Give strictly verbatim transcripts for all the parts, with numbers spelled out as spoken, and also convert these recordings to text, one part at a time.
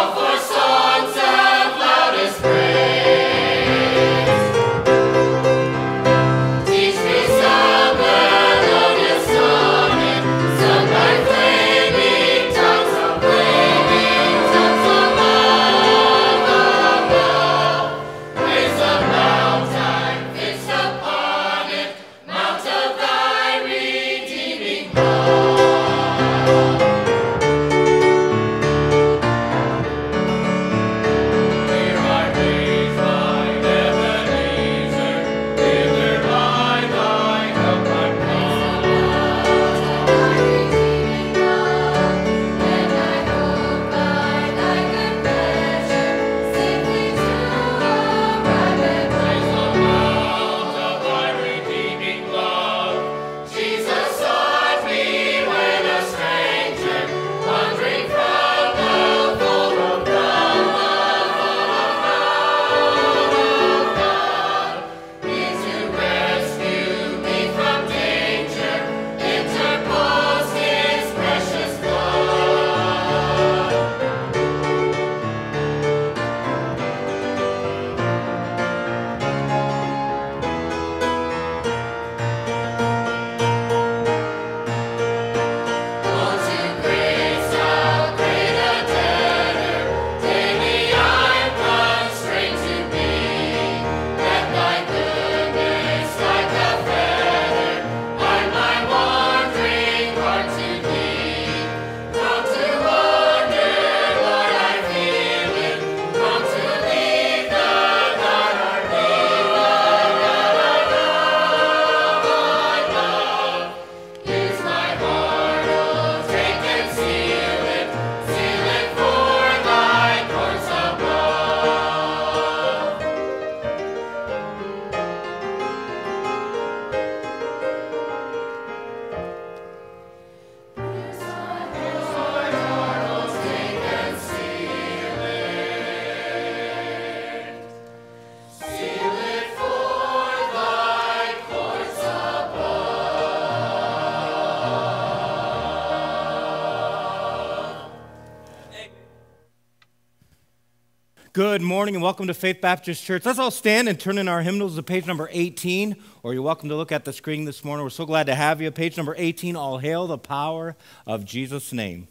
Good morning and welcome to Faith Baptist Church. Let's all stand and turn in our hymnals to page number eighteen, or you're welcome to look at the screen this morning. We're so glad to have you. Page number eighteen, All Hail the Power of Jesus' Name.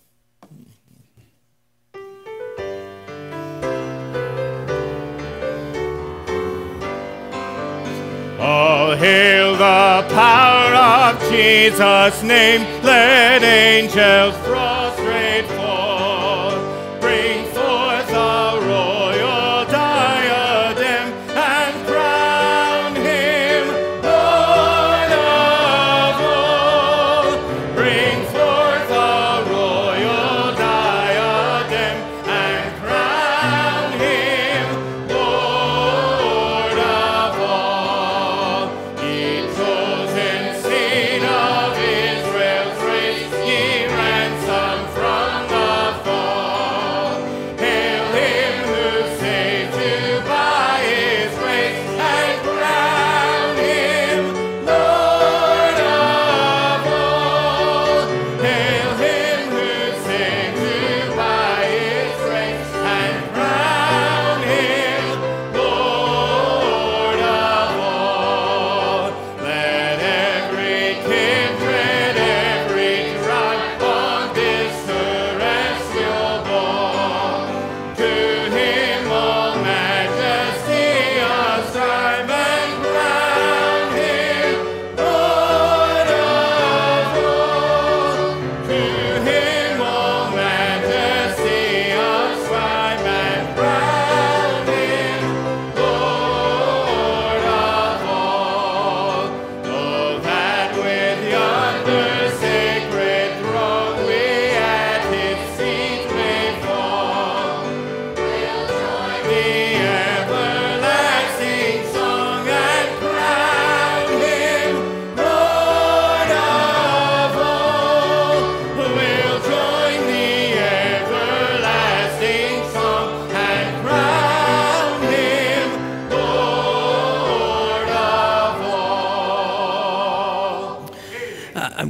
All hail the power of Jesus' name. Let angels prostrate fall. Bring forth a royal diadem and crown him Lord of all. Bring forth a royal diadem and crown him Lord of all. Ye chosen seed of Israel's race, ye ransomed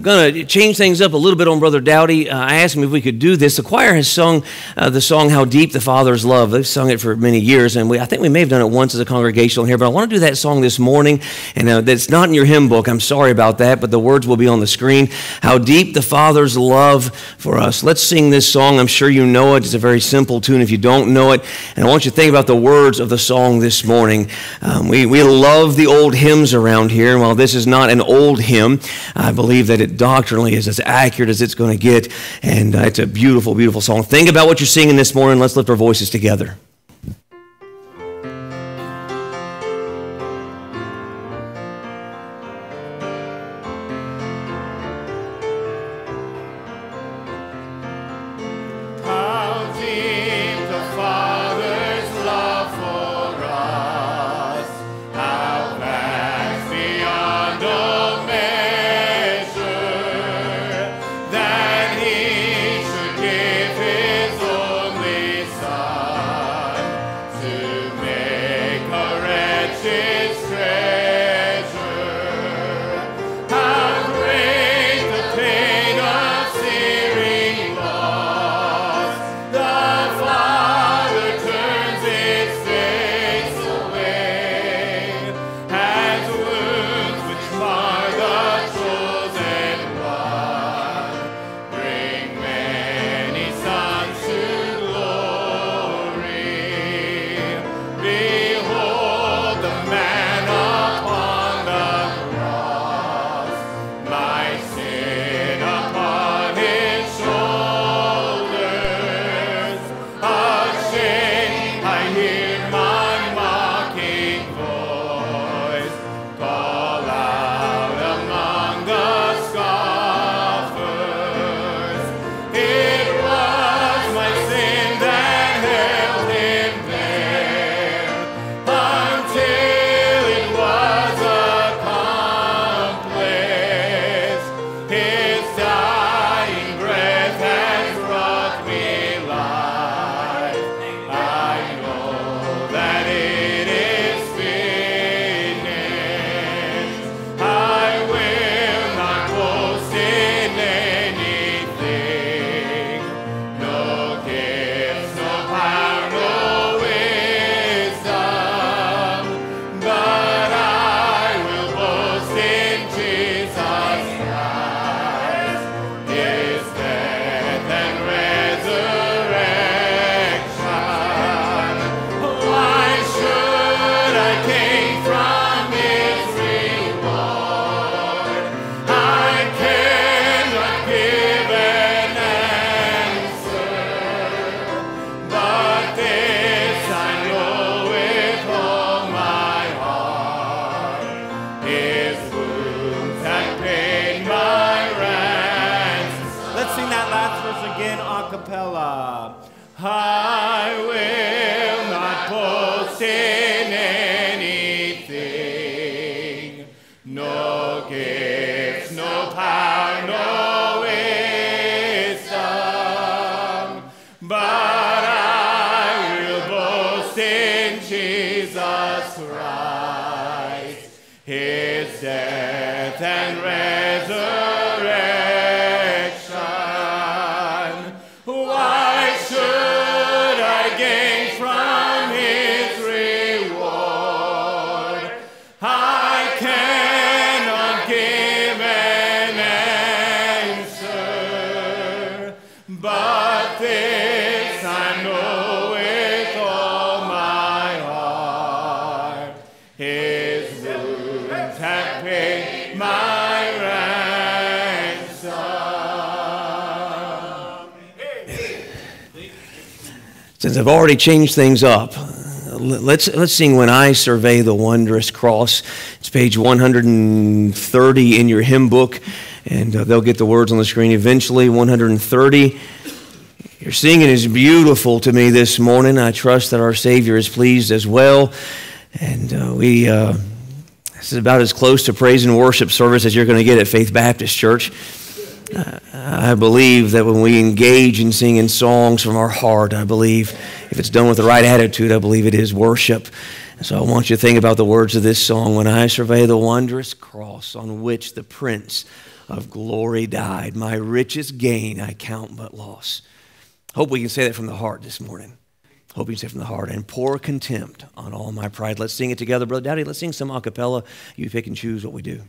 going to change things up a little bit on Brother Dowdy. Uh, I asked him if we could do this. The choir has sung uh, the song, How Deep the Father's Love. They've sung it for many years, and we, I think we may have done it once as a congregational here, but I want to do that song this morning, and uh, that's not in your hymn book. I'm sorry about that, but the words will be on the screen. How Deep the Father's Love for Us. Let's sing this song. I'm sure you know it. It's a very simple tune if you don't know it, and I want you to think about the words of the song this morning. Um, we, we love the old hymns around here, and while this is not an old hymn, I believe that it doctrinally is as accurate as it's going to get, and uh, it's a beautiful, beautiful song. Think about what you're singing this morning. Let's lift our voices together. Since I've already changed things up, let's let's sing When I Survey the Wondrous Cross. It's page one hundred thirty in your hymn book, and uh, they'll get the words on the screen eventually. one hundred thirty. Your singing is beautiful to me this morning. I trust that our Savior is pleased as well. And uh, we uh, this is about as close to praise and worship service as you're going to get at Faith Baptist Church. I believe that when we engage in singing songs from our heart, I believe if it's done with the right attitude, I believe it is worship. So I want you to think about the words of this song. When I survey the wondrous cross on which the Prince of glory died. My richest gain I count but loss. Hope we can say that from the heart this morning. Hope you can say it from the heart. And pour contempt on all my pride. Let's sing it together. Brother Dowdy, let's sing some a cappella. You pick and choose what we do.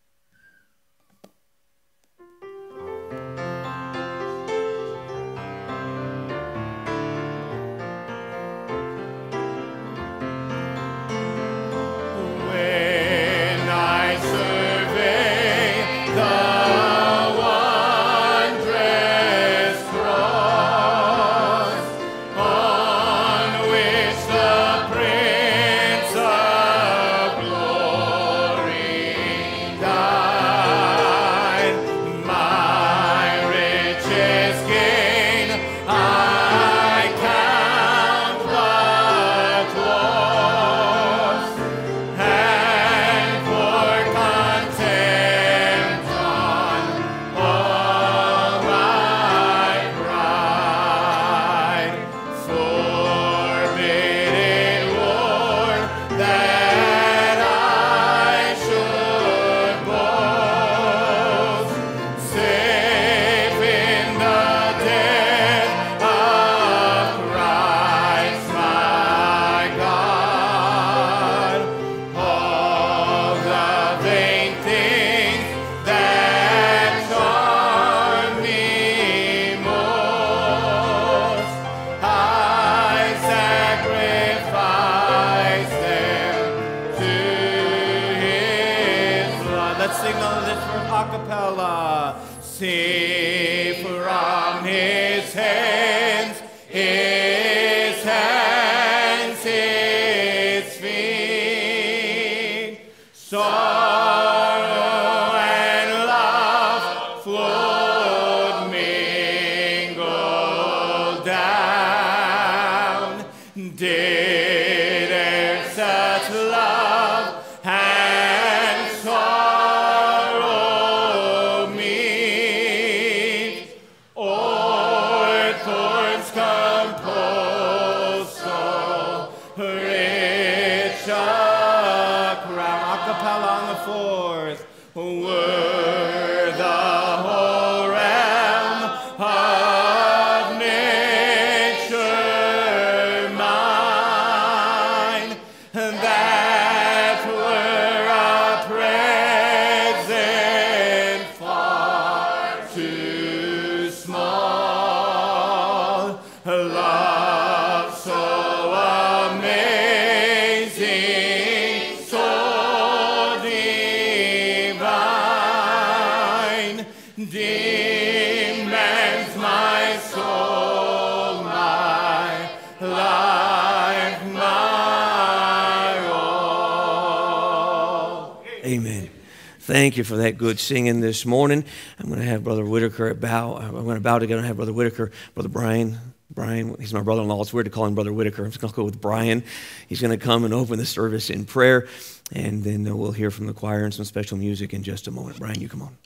Thank you for that good singing this morning. I'm going to have Brother Whitaker bow. I'm going to bow together and have Brother Whitaker, Brother Brian. Brian, he's my brother-in-law. It's weird to call him Brother Whitaker. I'm just going to go with Brian. He's going to come and open the service in prayer, and then we'll hear from the choir and some special music in just a moment. Brian, you come on.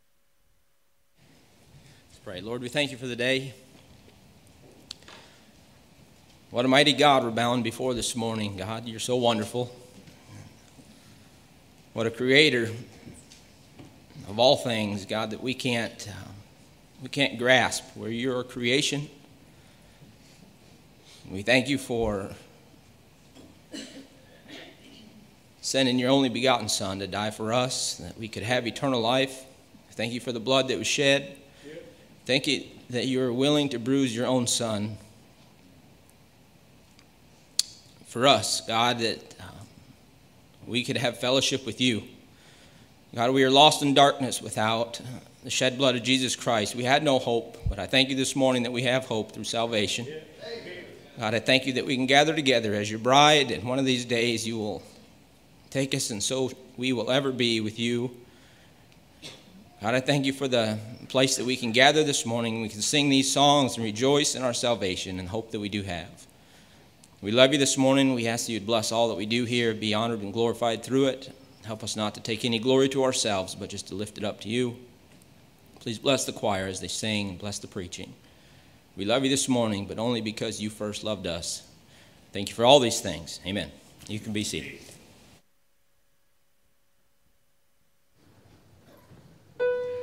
Let's pray. Lord, we thank you for the day. What a mighty God we're bowing before this morning. God, you're so wonderful. What a creator of all things, God, that we can't uh, we can't grasp. We're your creation. We thank you for sending your only begotten Son to die for us, that we could have eternal life. Thank you for the blood that was shed. Thank you that you are willing to bruise your own Son for us, God, that uh, we could have fellowship with you. God, we are lost in darkness without the shed blood of Jesus Christ. We had no hope, but I thank you this morning that we have hope through salvation. God, I thank you that we can gather together as your bride, and one of these days you will take us, and so we will ever be with you. God, I thank you for the place that we can gather this morning. We can sing these songs and rejoice in our salvation and hope that we do have. We love you this morning. We ask that you'd bless all that we do here, be honored and glorified through it. Help us not to take any glory to ourselves, but just to lift it up to you. Please bless the choir as they sing, and bless the preaching. We love you this morning, but only because you first loved us. Thank you for all these things. Amen. You can be seated.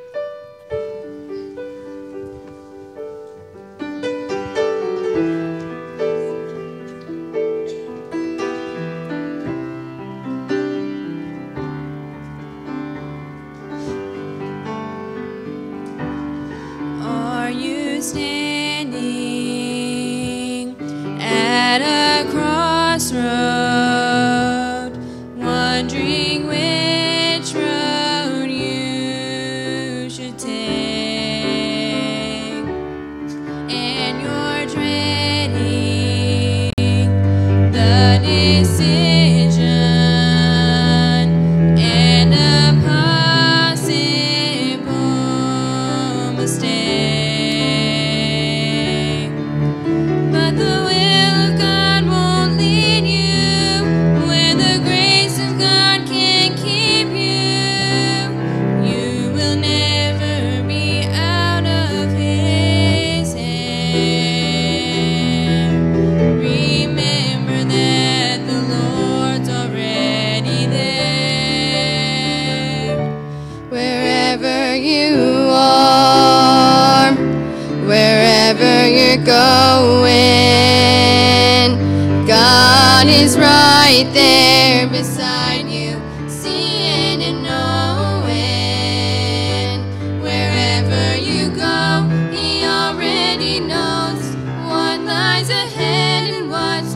is right there beside you, seeing and knowing. Wherever you go, he already knows what lies ahead and what's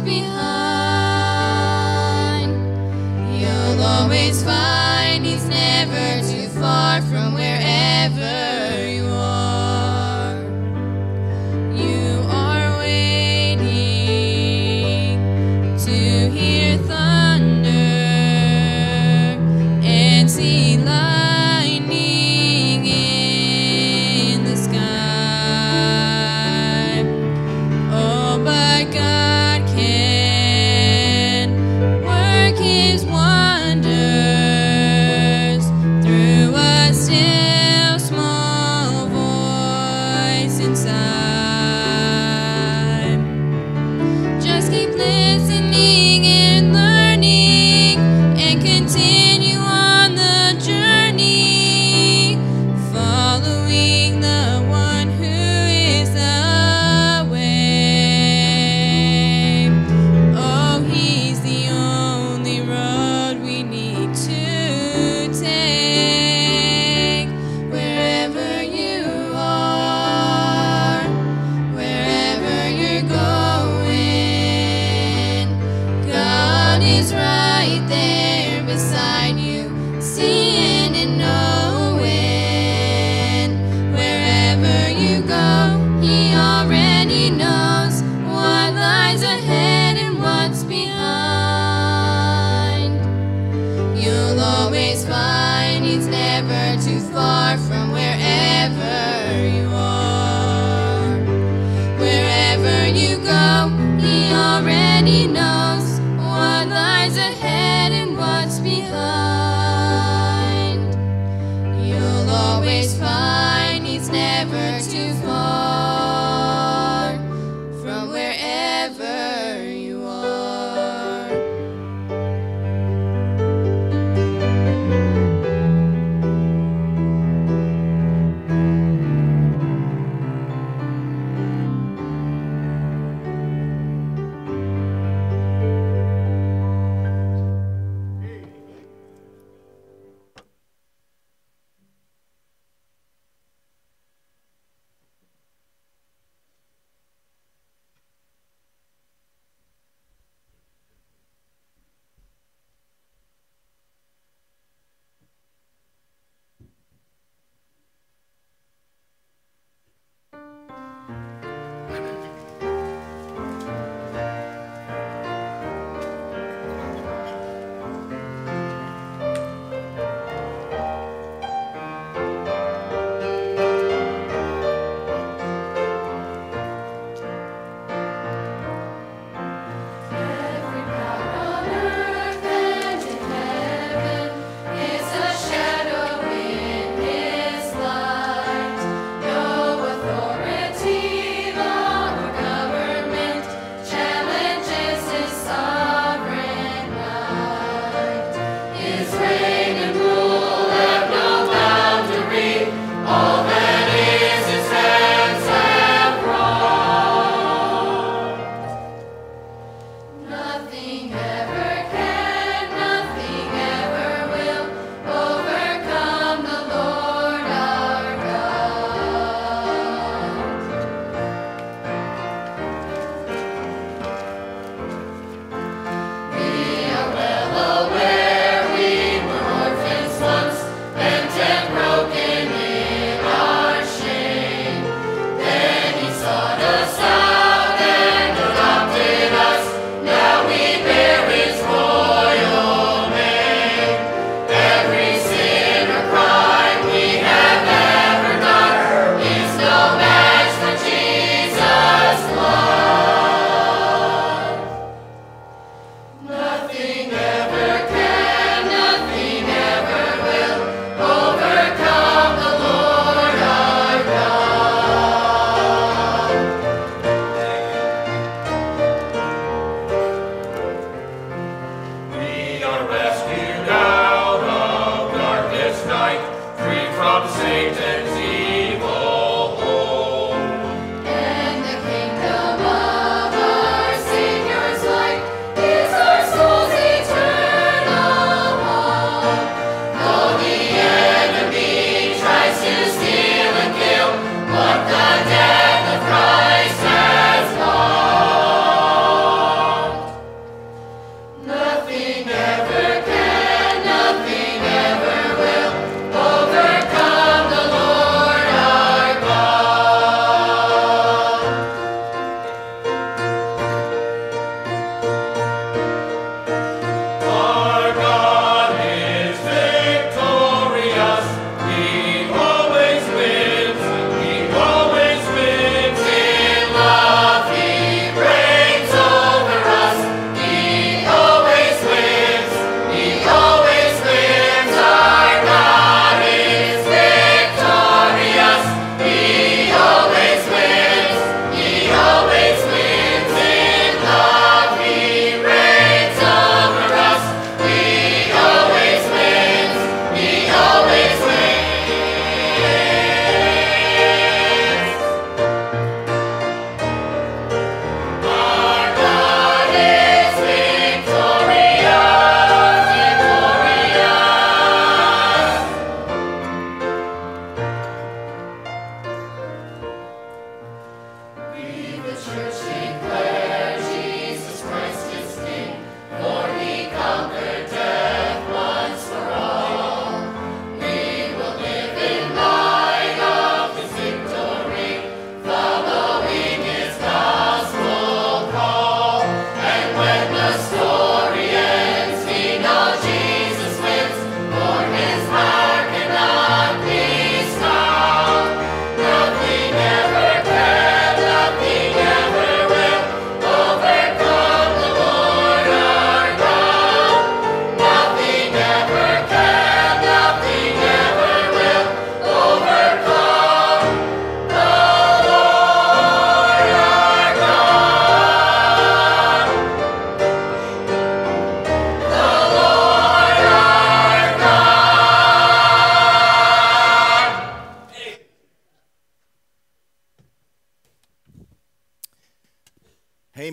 behind. You'll always find he's never too far from wherever you are. You are waiting to hear thunder and see lightning in the sky. Oh, but God can work his wonders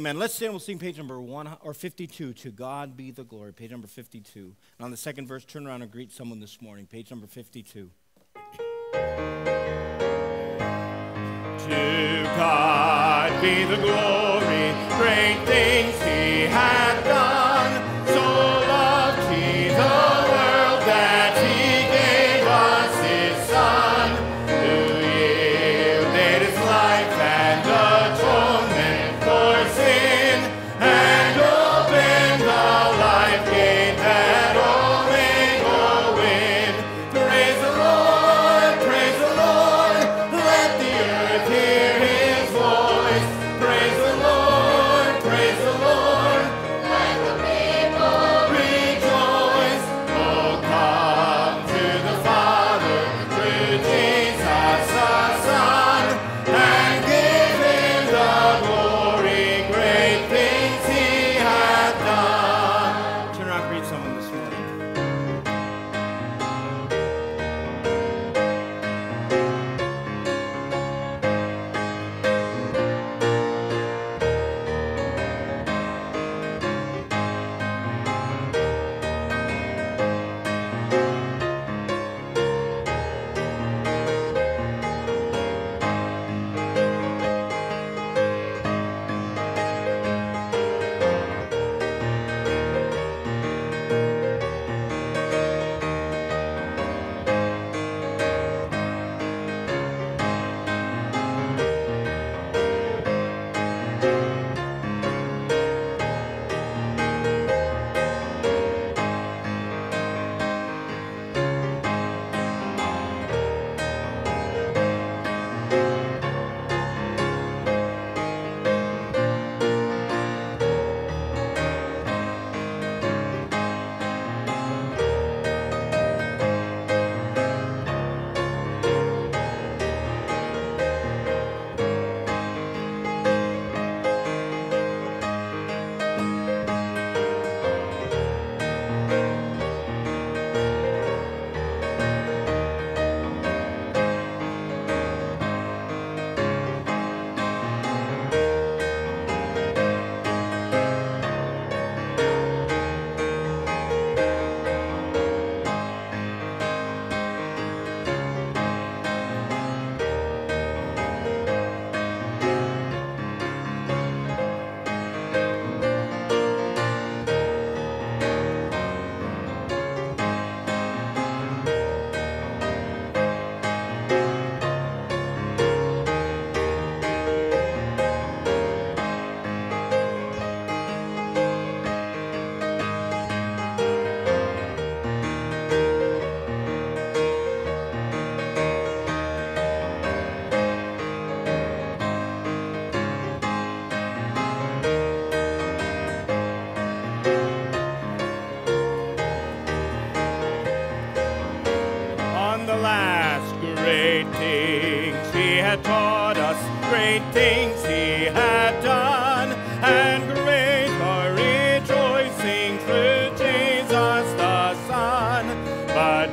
Amen. Let's stand. We'll sing page number one or fifty-two. To God be the glory. Page number fifty-two. And on the second verse, turn around and greet someone this morning. Page number fifty-two. To God be the glory. Great things He hath done. So loved He the world that He gave us His Son, who yielded His life and atonement for sin, and opened the life gate that all may go in. Praise the Lord, praise the Lord, let the earth hear His voice. Praise the Lord, praise the Lord, let the people rejoice. Oh, come to the Father, through Jesus the Son, and give Him the glory. Great things He hath done. Turn around and greet someone this morning. On the last great things He had taught us, great things He had done, and great our rejoicing through Jesus the Son. But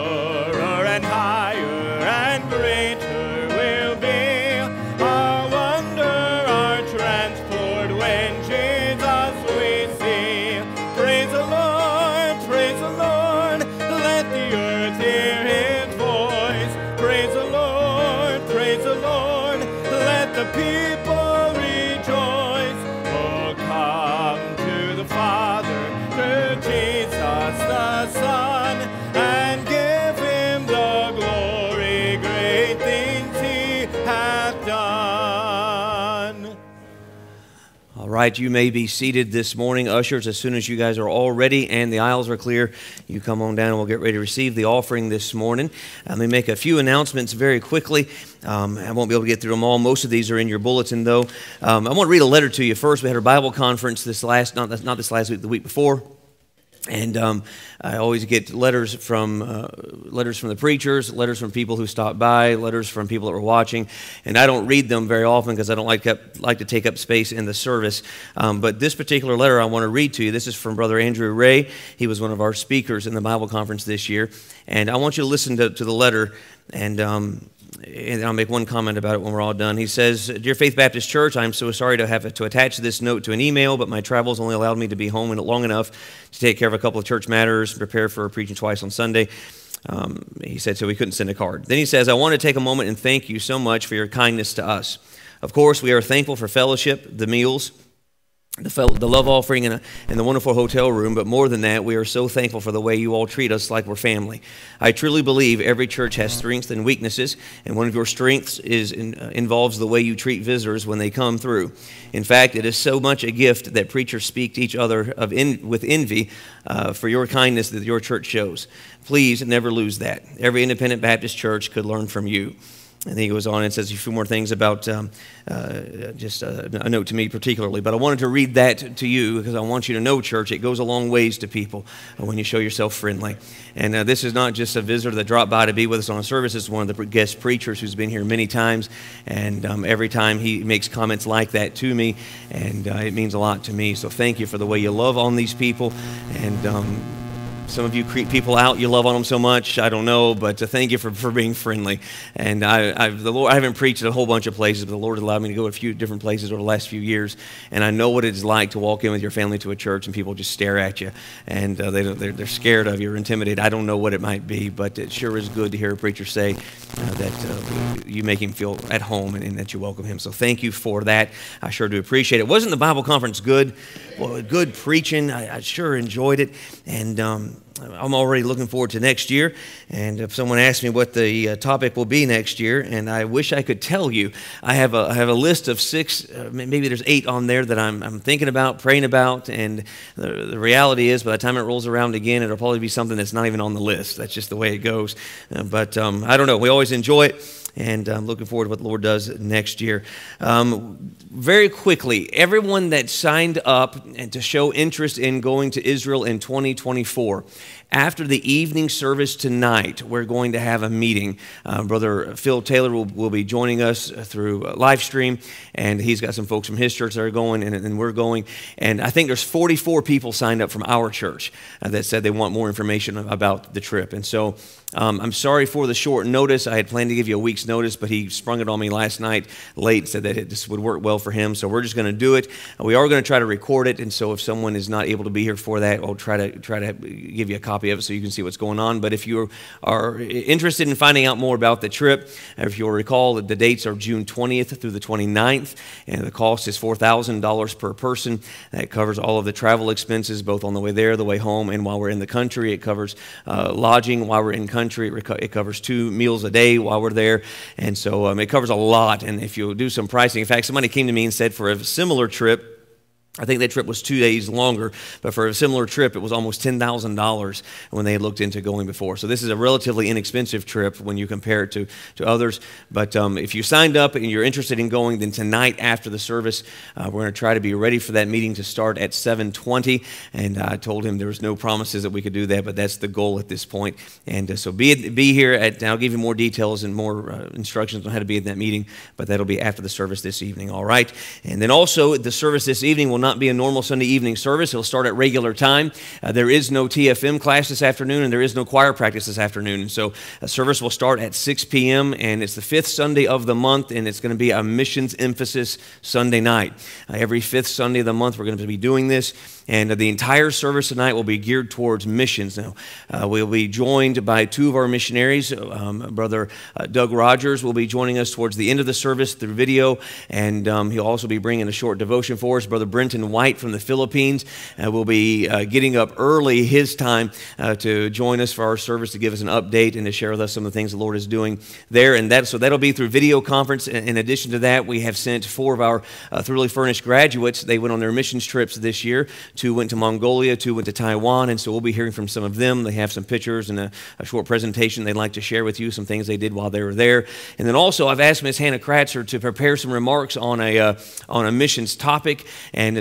purer and higher and greater will be our wonder, our transport when Jesus we see. Praise the Lord, praise the Lord, let the earth hear His voice. Praise the Lord, praise the Lord, let the people rejoice. Oh, come to the Father, through Jesus the Son, and give Him the glory. Great things He hath done. All right, you may be seated this morning. Ushers, as soon as you guys are all ready and the aisles are clear, you come on down and we'll get ready to receive the offering this morning. Let me make a few announcements very quickly. Um, I won't be able to get through them all. Most of these are in your bulletin, though. Um, I want to read a letter to you first. We had our Bible conference this last, not, not this last week, the week before. And um, I always get letters from uh, letters from the preachers, letters from people who stopped by, letters from people that were watching. And I don't read them very often because I don't like, up, like to take up space in the service. Um, but this particular letter I want to read to you. This is from Brother Andrew Ray. He was one of our speakers in the Bible conference this year. And I want you to listen to, to the letter and um, and I'll make one comment about it when we're all done. He says, Dear Faith Baptist Church, I'm so sorry to have to attach this note to an email, but my travels only allowed me to be home long enough to take care of a couple of church matters, prepare for preaching twice on Sunday. Um, he said, so he couldn't send a card. Then he says, I want to take a moment and thank you so much for your kindness to us. Of course, we are thankful for fellowship, the meals, the, fel- the love offering, and, and the wonderful hotel room, but more than that, we are so thankful for the way you all treat us like we're family. I truly believe every church has strengths and weaknesses, and one of your strengths is in, uh, involves the way you treat visitors when they come through. In fact, it is so much a gift that preachers speak to each other of in, with envy uh, for your kindness that your church shows. Please never lose that. Every independent Baptist church could learn from you. And then he goes on and says a few more things about um, uh, just a, a note to me particularly. But I wanted to read that to you because I want you to know, church, it goes a long ways to people when you show yourself friendly. And uh, this is not just a visitor that dropped by to be with us on a service. It's one of the guest preachers who's been here many times. And um, every time he makes comments like that to me, and uh, it means a lot to me. So thank you for the way you love on these people. And um, some of you creep people out. You love on them so much. I don't know, but uh, thank you for, for being friendly. And I, I've, the Lord, I haven't preached at a whole bunch of places, but the Lord allowed me to go to a few different places over the last few years. And I know what it's like to walk in with your family to a church and people just stare at you, and uh, they don't, they're, they're scared of you or intimidated. I don't know what it might be, but it sure is good to hear a preacher say uh, that uh, you make him feel at home and, and that you welcome him. So thank you for that. I sure do appreciate it. Wasn't the Bible conference good? Well, good preaching. I, I sure enjoyed it. And um, I'm already looking forward to next year, and if someone asks me what the uh, topic will be next year, and I wish I could tell you, I have a, I have a list of six, uh, maybe there's eight on there that I'm, I'm thinking about, praying about, and the, the reality is by the time it rolls around again, it'll probably be something that's not even on the list. That's just the way it goes. Uh, but um, I don't know. We always enjoy it. And I'm looking forward to what the Lord does next year. Um, very quickly, everyone that signed up and to show interest in going to Israel in twenty twenty-four, after the evening service tonight, we're going to have a meeting. Uh, Brother Phil Taylor will, will be joining us through a live stream, and he's got some folks from his church that are going, and, and we're going. And I think there's forty-four people signed up from our church uh, that said they want more information about the trip. And so Um, I'm sorry for the short notice. I had planned to give you a week's notice, but he sprung it on me last night late, said that it just would work well for him. So we're just going to do it. We are going to try to record it, and so if someone is not able to be here for that, I'll try to try to give you a copy of it so you can see what's going on. But if you are interested in finding out more about the trip, if you'll recall, the dates are June twentieth through the twenty-ninth, and the cost is four thousand dollars per person. That covers all of the travel expenses, both on the way there, the way home, and while we're in the country. It covers uh, lodging while we're in country. Country. It covers two meals a day while we're there, and so um, it covers a lot. And if you do some pricing, in fact, somebody came to me and said for a similar trip, I think that trip was two days longer, but for a similar trip, it was almost ten thousand dollars when they had looked into going before. So this is a relatively inexpensive trip when you compare it to, to others. But um, if you signed up and you're interested in going, then tonight after the service, uh, we're going to try to be ready for that meeting to start at seven twenty. And I told him there was no promises that we could do that, but that's the goal at this point. And uh, so be, be here, at, and I'll give you more details and more uh, instructions on how to be at that meeting, but that'll be after the service this evening, all right? And then also, the service this evening will not not be a normal Sunday evening service. It'll start at regular time. Uh, there is no T F M class this afternoon, and there is no choir practice this afternoon. And so a service will start at six p.m., and it's the fifth Sunday of the month, and it's going to be a missions emphasis Sunday night. Uh, every fifth Sunday of the month, we're going to be doing this. And the entire service tonight will be geared towards missions. Now, uh, we'll be joined by two of our missionaries. Um, Brother uh, Doug Rogers will be joining us towards the end of the service through video, and um, he'll also be bringing a short devotion for us. Brother Brenton White from the Philippines uh, will be uh, getting up early his time uh, to join us for our service, to give us an update and to share with us some of the things the Lord is doing there. And that, so that'll be through video conference. In addition to that, we have sent four of our uh, thoroughly furnished graduates. They went on their missions trips this year. Two went to Mongolia, two went to Taiwan, and so we'll be hearing from some of them. They have some pictures and a, a short presentation they'd like to share with you, some things they did while they were there. And then also I've asked Miss Hannah Kratzer to prepare some remarks on a uh, on a missions topic, and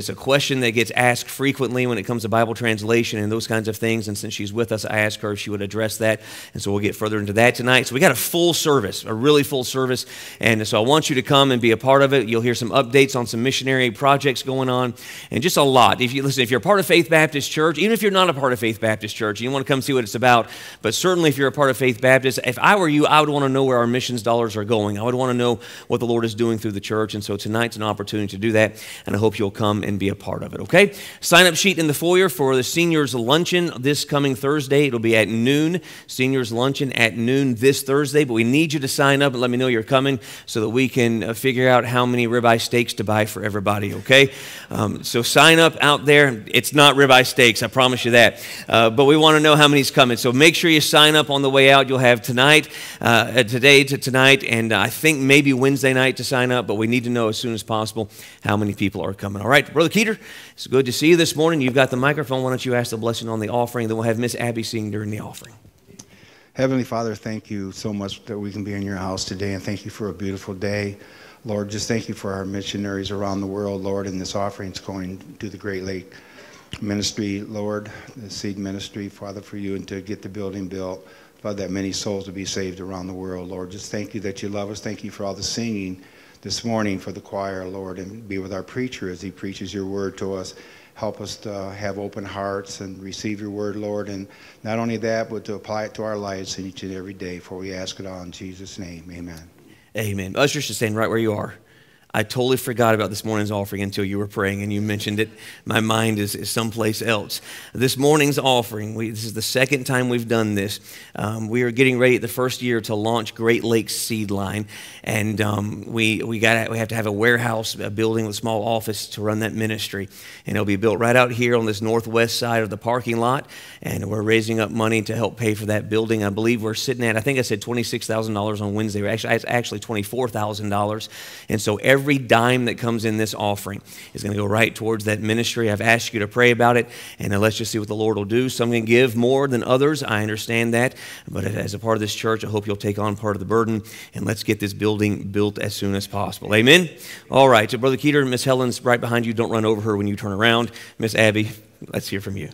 it's a question that gets asked frequently when it comes to Bible translation and those kinds of things. And since she's with us, I asked her if she would address that. And so we'll get further into that tonight. So we got a full service, a really full service. And so I want you to come and be a part of it. You'll hear some updates on some missionary projects going on and just a lot. If you listen, if you're a part of Faith Baptist Church, even if you're not a part of Faith Baptist Church, you want to come see what it's about, but certainly if you're a part of Faith Baptist, if I were you, I would want to know where our missions dollars are going. I would want to know what the Lord is doing through the church. And so tonight's an opportunity to do that. And I hope you'll come and be a part of it, okay? Sign up sheet in the foyer for the seniors luncheon this coming Thursday. It'll be at noon, seniors luncheon at noon this Thursday. But we need you to sign up and let me know you're coming so that we can uh, figure out how many ribeye steaks to buy for everybody, okay? Um, so sign up out there. It's not ribeye steaks, I promise you that. Uh, but we want to know how many's coming. So make sure you sign up on the way out. You'll have tonight, uh, today to tonight, and I think maybe Wednesday night to sign up, but we need to know as soon as possible how many people are coming. All right, Brother Keeter, it's good to see you this morning. You've got the microphone. Why don't you ask the blessing on the offering? Then we'll have Miss Abby sing during the offering. Heavenly Father, thank you so much that we can be in your house today, and thank you for a beautiful day. Lord, just thank you for our missionaries around the world, Lord, and this offering is going to the Great Lake Ministry, Lord, the seed ministry, Father, for you, and to get the building built, Father, that many souls will be saved around the world, Lord. Just thank you that you love us. Thank you for all the singing this morning for the choir, Lord, and be with our preacher as he preaches your word to us. Help us to have open hearts and receive your word, Lord, and not only that, but to apply it to our lives each and every day, for we ask it all in Jesus' name. Amen. Amen. Ushers should stand right where you are. I totally forgot about this morning's offering until you were praying and you mentioned it. My mind is, is someplace else. This morning's offering, we, this is the second time we've done this. Um, we are getting ready the first year to launch Great Lakes Seed Line, and um, we we got we have to have a warehouse, a building with a small office to run that ministry, and it'll be built right out here on this northwest side of the parking lot. And we're raising up money to help pay for that building. I believe we're sitting at, I think I said twenty-six thousand dollars on Wednesday. We're actually, it's actually twenty-four thousand dollars, and so every Every dime that comes in this offering is going to go right towards that ministry. I've asked you to pray about it, and uh, let's just see what the Lord will do. Some can give more than others. I understand that. But as a part of this church, I hope you'll take on part of the burden, and let's get this building built as soon as possible. Amen? All right. So Brother Keeter, Miss Helen's right behind you. Don't run over her when you turn around. Miss Abby, let's hear from you.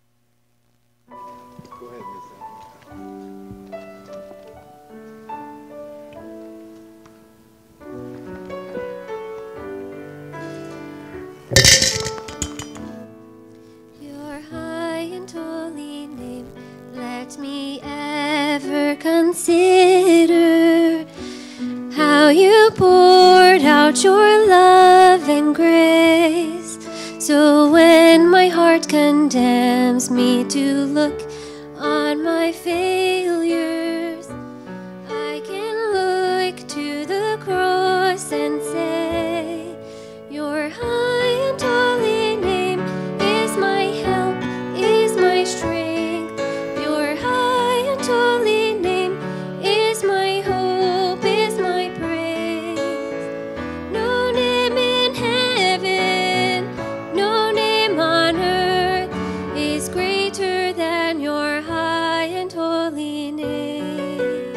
Your high and holy name, let me ever consider how you poured out your love and grace. So when my heart condemns me to look on my failures, I can look to the cross and say, your high and holy name is my help, is my strength. Your high and holy name is my hope, is my praise. No name in heaven, no name on earth is greater than your high and holy name.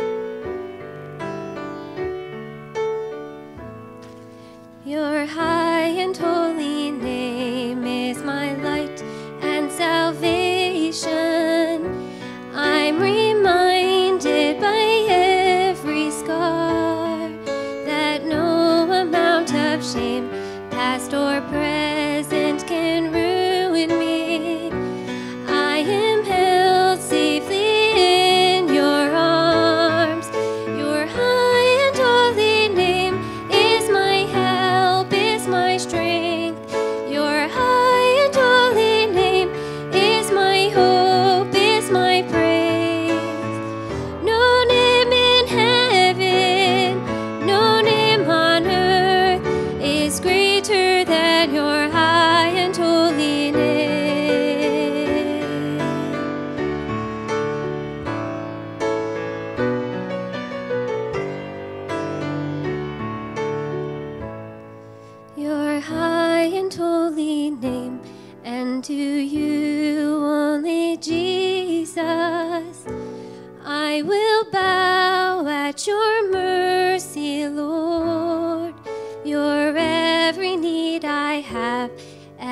Your high and holy name is my light and salvation. I'm reminded by every scar that no amount of shame, past or present, can ruin me. I am held safely in your arms. Your high and holy name is my help, is my strength. Your high and holy name is my hope, is my praise. No name in heaven, no name on earth is greater than your high and holy name. Your high and holy name, and to you only, Jesus, I will bow at your mercy, Lord. Your every need I have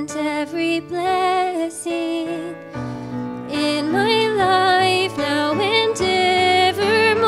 want every blessing in my life now and evermore.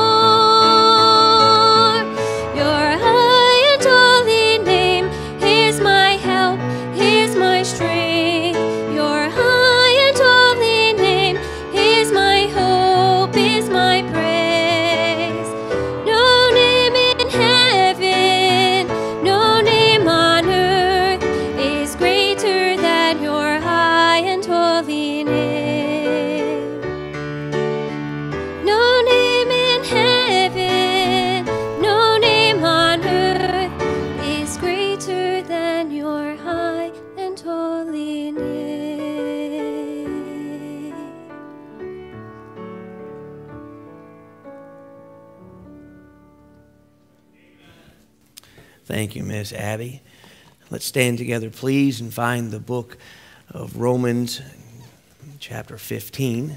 Your high and holy name is my help, is my strength. Your high and holy name is my hope, is my praise. No name in heaven, no name on earth is greater than your high and holy name. No name in heaven, no name on earth is greater than your high and holy name. Thank you, Miss Abby. Let's stand together, please, and find the book of Romans, chapter fifteen.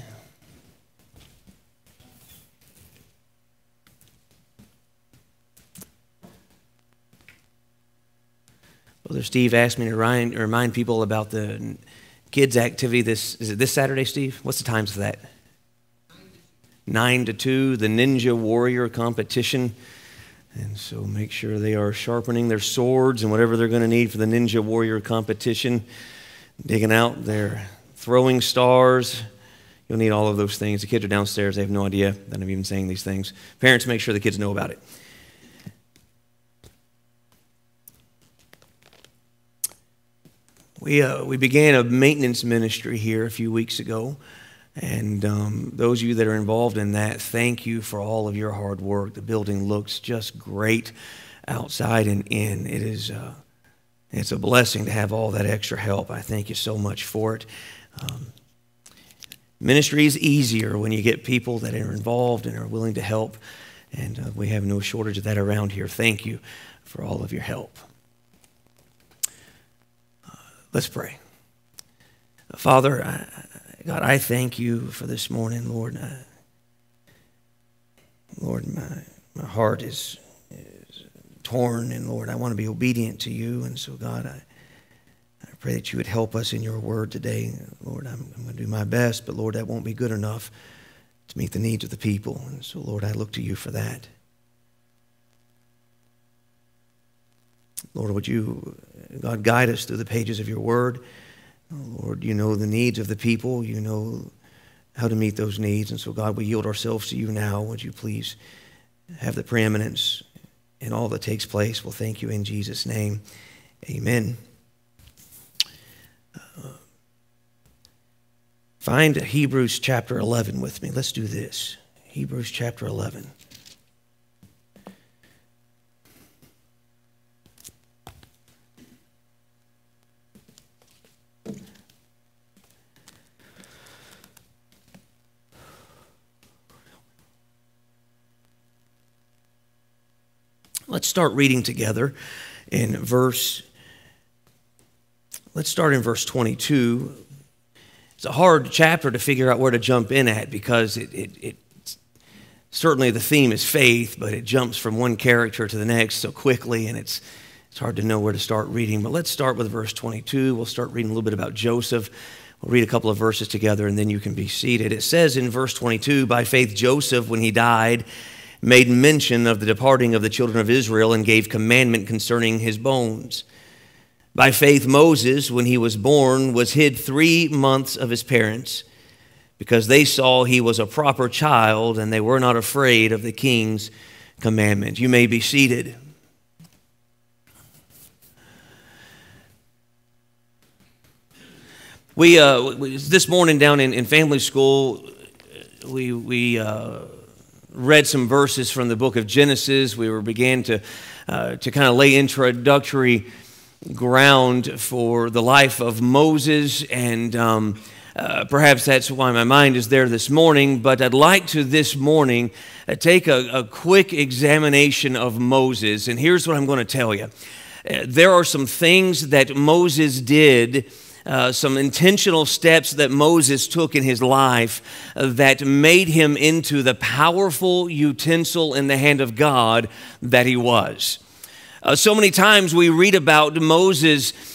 Brother Steve asked me to remind, remind people about the kids' activity. This is it this Saturday, Steve? What's the times for that? Nine to two, the Ninja Warrior competition. And so make sure they are sharpening their swords and whatever they're going to need for the Ninja Warrior competition. Digging out their throwing stars. You'll need all of those things. The kids are downstairs. They have no idea that I'm even saying these things. Parents, make sure the kids know about it. We, uh, we began a maintenance ministry here a few weeks ago. And um, those of you that are involved in that, thank you for all of your hard work. The building looks just great outside and in. It is uh, it's a blessing to have all that extra help. I thank you so much for it. Um, ministry is easier when you get people that are involved and are willing to help. And uh, we have no shortage of that around here. Thank you for all of your help. Uh, let's pray. Father, I, God, I thank you for this morning, Lord. I, Lord, my, my heart is, is torn, and Lord, I want to be obedient to you. And so, God, I, I pray that you would help us in your word today. Lord, I'm, I'm going to do my best, but Lord, that won't be good enough to meet the needs of the people. And so, Lord, I look to you for that. Lord, would you, God, guide us through the pages of your word. Lord, you know the needs of the people. You know how to meet those needs. And so, God, we yield ourselves to you now. Would you please have the preeminence in all that takes place? We'll thank you in Jesus' name. Amen. Uh, find Hebrews chapter eleven with me. Let's do this. Hebrews chapter eleven. Let's start reading together in verse, let's start in verse twenty-two. It's a hard chapter to figure out where to jump in at because it, it, it certainly the theme is faith, but it jumps from one character to the next so quickly, and it's, it's hard to know where to start reading. But let's start with verse twenty-two. We'll start reading a little bit about Joseph. We'll read a couple of verses together, and then you can be seated. It says in verse twenty-two, by faith Joseph, when he died, made mention of the departing of the children of Israel and gave commandment concerning his bones. By faith Moses, when he was born, was hid three months of his parents, because they saw he was a proper child, and they were not afraid of the king's commandment. You may be seated. We, uh, this morning down in, in family school, we, we, uh, read some verses from the book of Genesis. We were began to uh, to kind of lay introductory ground for the life of Moses, and um, uh, perhaps that's why my mind is there this morning. But I'd like to this morning uh, take a, a quick examination of Moses, and here's what I'm going to tell you. Uh, there are some things that Moses did. Uh, some intentional steps that Moses took in his life uh, that made him into the powerful utensil in the hand of God that he was. Uh, so many times we read about Moses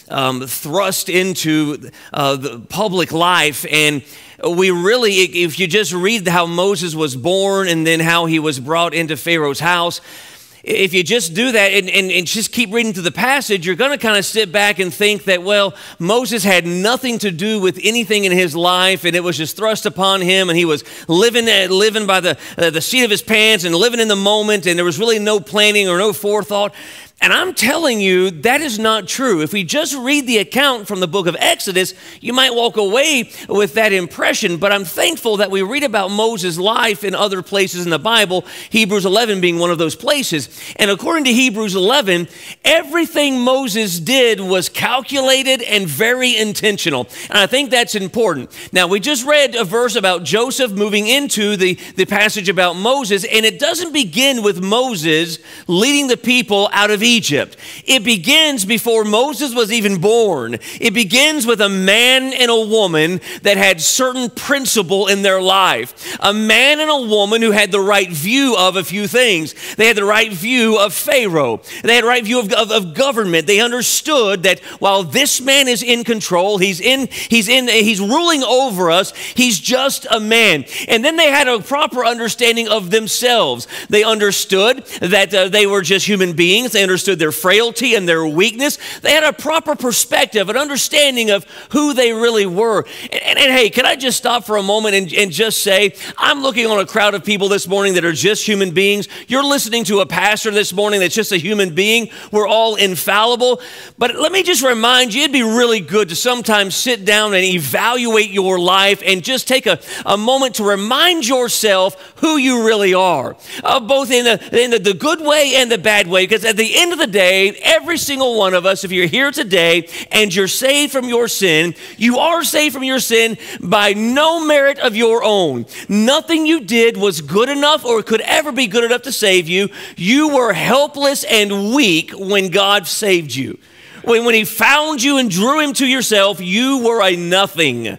um, thrust into uh, the public life. And we really, if you just read how Moses was born and then how he was brought into Pharaoh's house, if you just do that and, and, and just keep reading through the passage, you're going to kind of sit back and think that, well, Moses had nothing to do with anything in his life, and it was just thrust upon him, and he was living living by the, uh, the seat of his pants and living in the moment, and there was really no planning or no forethought. And I'm telling you, that is not true. If we just read the account from the book of Exodus, you might walk away with that impression. But I'm thankful that we read about Moses' life in other places in the Bible, Hebrews eleven being one of those places. And according to Hebrews eleven, everything Moses did was calculated and very intentional. And I think that's important. Now, we just read a verse about Joseph moving into the, the passage about Moses, and it doesn't begin with Moses leading the people out of Egypt. It begins before Moses was even born. It begins with a man and a woman that had certain principle in their life. A man and a woman who had the right view of a few things. They had the right view of Pharaoh. They had the right view of, of, of government. They understood that while this man is in control, he's in, he's in, he's ruling over us, he's just a man. And then they had a proper understanding of themselves. They understood that uh, they were just human beings. They understood their frailty and their weakness. They had a proper perspective, an understanding of who they really were. And, and, and hey, can I just stop for a moment and, and just say, I'm looking on a crowd of people this morning that are just human beings. You're listening to a pastor this morning that's just a human being. We're all infallible. But let me just remind you, it'd be really good to sometimes sit down and evaluate your life and just take a, a moment to remind yourself who you really are, uh, both in, the, in the, the good way and the bad way. Because at the end of the day, every single one of us, if you're here today and you're saved from your sin, you are saved from your sin by no merit of your own. Nothing you did was good enough or could ever be good enough to save you. You were helpless and weak when God saved you. When, when he found you and drew him to yourself, you were a nothing.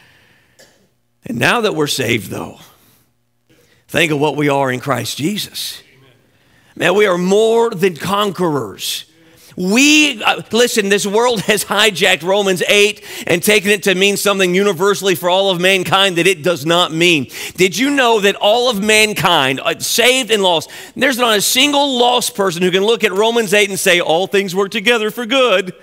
And now that we're saved, though, think of what we are in Christ Jesus. Man, we are more than conquerors. We, uh, listen, this world has hijacked Romans eight and taken it to mean something universally for all of mankind that it does not mean. Did you know that all of mankind, uh, saved and lost, there's not a single lost person who can look at Romans eight and say, all things work together for good?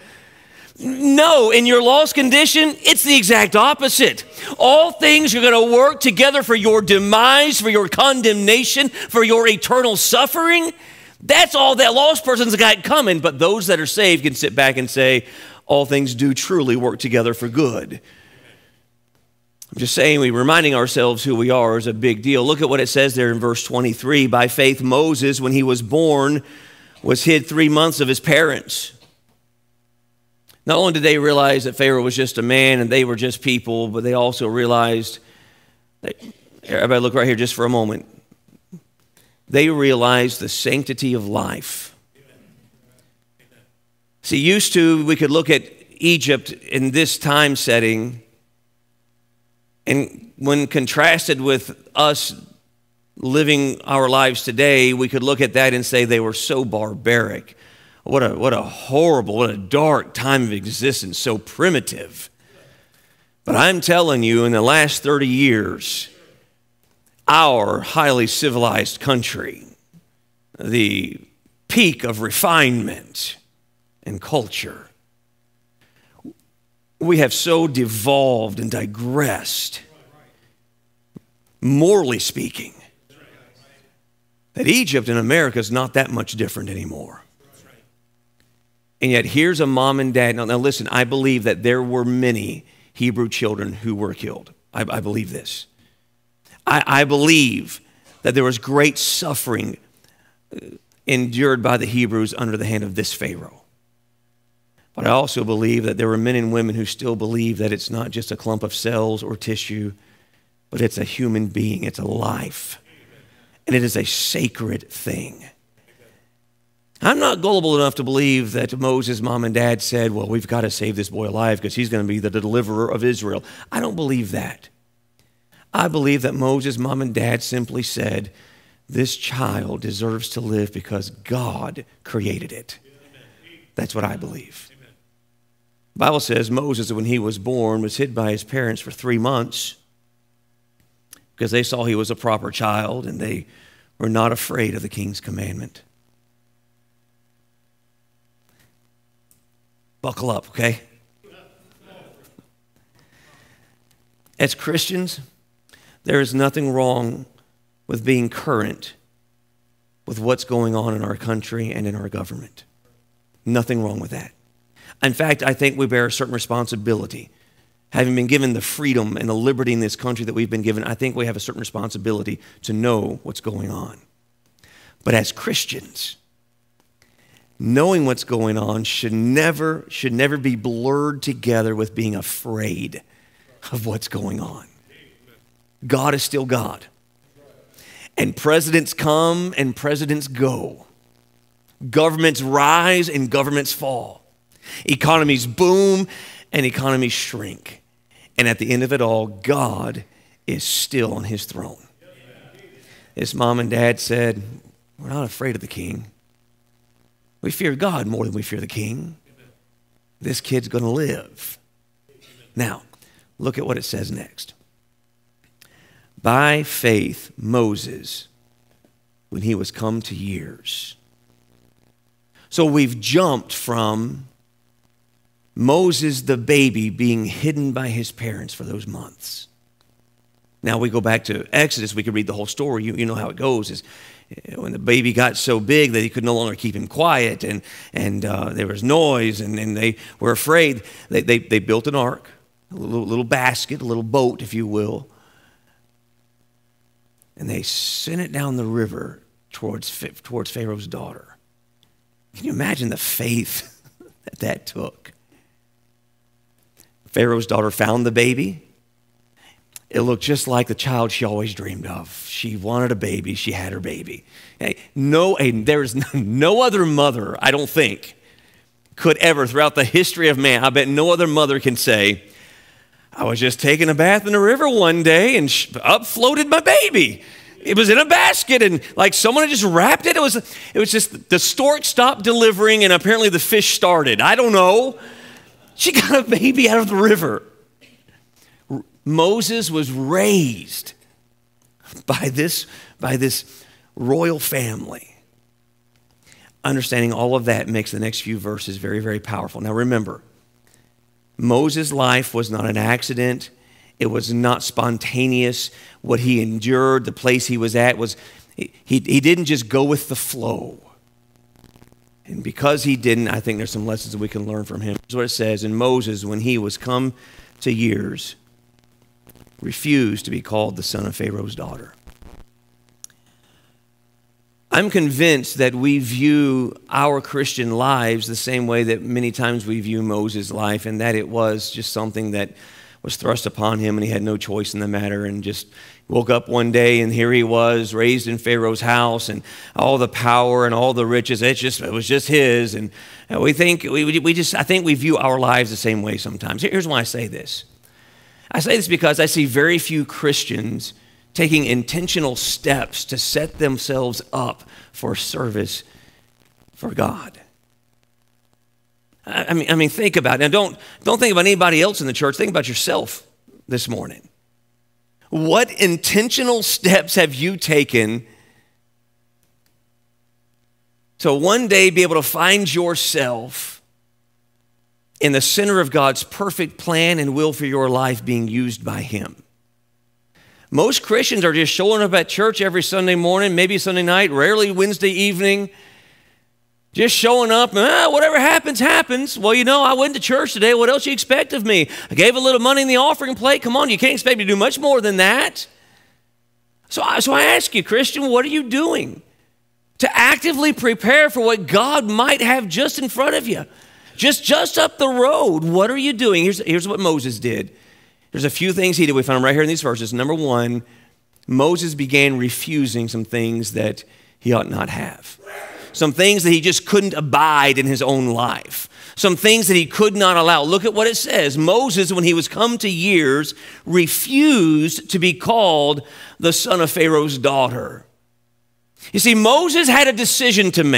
No, in your lost condition, it's the exact opposite. All things are going to work together for your demise, for your condemnation, for your eternal suffering. That's all that lost person's got coming. But those that are saved can sit back and say, all things do truly work together for good. I'm just saying, we reminding ourselves who we are is a big deal. Look at what it says there in verse twenty-three. By faith, Moses, when he was born, was hid three months of his parents. Not only did they realize that Pharaoh was just a man and they were just people, but they also realized that, everybody look right here just for a moment. They realized the sanctity of life. See, used to, we could look at Egypt in this time setting, and when contrasted with us living our lives today, we could look at that and say they were so barbaric. What a, what a horrible, what a dark time of existence, so primitive. But I'm telling you, in the last thirty years, our highly civilized country, the peak of refinement and culture, we have so devolved and digressed, morally speaking, that Egypt and America is not that much different anymore. And yet here's a mom and dad. Now, now listen, I believe that there were many Hebrew children who were killed. I, I believe this. I, I believe that there was great suffering endured by the Hebrews under the hand of this Pharaoh. But I also believe that there were men and women who still believe that it's not just a clump of cells or tissue, but it's a human being, it's a life. And it is a sacred thing. I'm not gullible enough to believe that Moses' mom and dad said, well, we've got to save this boy alive because he's going to be the deliverer of Israel. I don't believe that. I believe that Moses' mom and dad simply said, this child deserves to live because God created it. That's what I believe. The Bible says Moses, when he was born, was hid by his parents for three months because they saw he was a proper child and they were not afraid of the king's commandment. Buckle up, okay? As Christians, there is nothing wrong with being current with what's going on in our country and in our government. Nothing wrong with that. In fact, I think we bear a certain responsibility. Having been given the freedom and the liberty in this country that we've been given, I think we have a certain responsibility to know what's going on. But as Christians, knowing what's going on should never, should never be blurred together with being afraid of what's going on. God is still God. And presidents come and presidents go. Governments rise and governments fall. Economies boom and economies shrink. And at the end of it all, God is still on his throne. His mom and dad said, we're not afraid of the king. We fear God more than we fear the king. This kid's going to live. Now, look at what it says next. By faith, Moses, when he was come to years. So we've jumped from Moses, the baby, being hidden by his parents for those months. Now we go back to Exodus. We could read the whole story. You, you know how it goes. Is when the baby got so big that he could no longer keep him quiet, and, and uh, there was noise, and, and they were afraid. They, they, they built an ark, a little, little basket, a little boat, if you will, and they sent it down the river towards, towards Pharaoh's daughter. Can you imagine the faith that that took? Pharaoh's daughter found the baby. It looked just like the child she always dreamed of. She wanted a baby. She had her baby. Hey, no, there's no other mother, I don't think, could ever, throughout the history of man, I bet no other mother can say, I was just taking a bath in the river one day and up floated my baby. It was in a basket and like someone had just wrapped it. It was, it was just the stork stopped delivering and apparently the fish started. I don't know. She got a baby out of the river. Moses was raised by this, by this royal family. Understanding all of that makes the next few verses very, very powerful. Now remember, Moses' life was not an accident. It was not spontaneous. What he endured, the place he was at, was he, he, he didn't just go with the flow. And because he didn't, I think there's some lessons that we can learn from him. Here's what it says. And Moses, when he was come to years, refused to be called the son of Pharaoh's daughter. I'm convinced that we view our Christian lives the same way that many times we view Moses' life, and that it was just something that was thrust upon him and he had no choice in the matter, and just woke up one day and here he was raised in Pharaoh's house and all the power and all the riches. It just it was just his. And we think we, we just I think we view our lives the same way sometimes. Here's why I say this. I say this because I see very few Christians taking intentional steps to set themselves up for service for God. I mean, I mean, think about it. Now, don't, don't think about anybody else in the church. Think about yourself this morning. What intentional steps have you taken to one day be able to find yourself in the center of God's perfect plan and will for your life being used by Him? Most Christians are just showing up at church every Sunday morning, maybe Sunday night, rarely Wednesday evening, just showing up, and ah, whatever happens, happens. Well, you know, I went to church today. What else do you expect of me? I gave a little money in the offering plate. Come on, you can't expect me to do much more than that. So I, so I ask you, Christian, what are you doing to actively prepare for what God might have just in front of you? Just, just up the road, what are you doing? Here's, here's what Moses did. There's a few things he did. We found them right here in these verses. Number one, Moses began refusing some things that he ought not have. Some things that he just couldn't abide in his own life. Some things that he could not allow. Look at what it says. Moses, when he was come to years, refused to be called the son of Pharaoh's daughter. You see, Moses had a decision to make.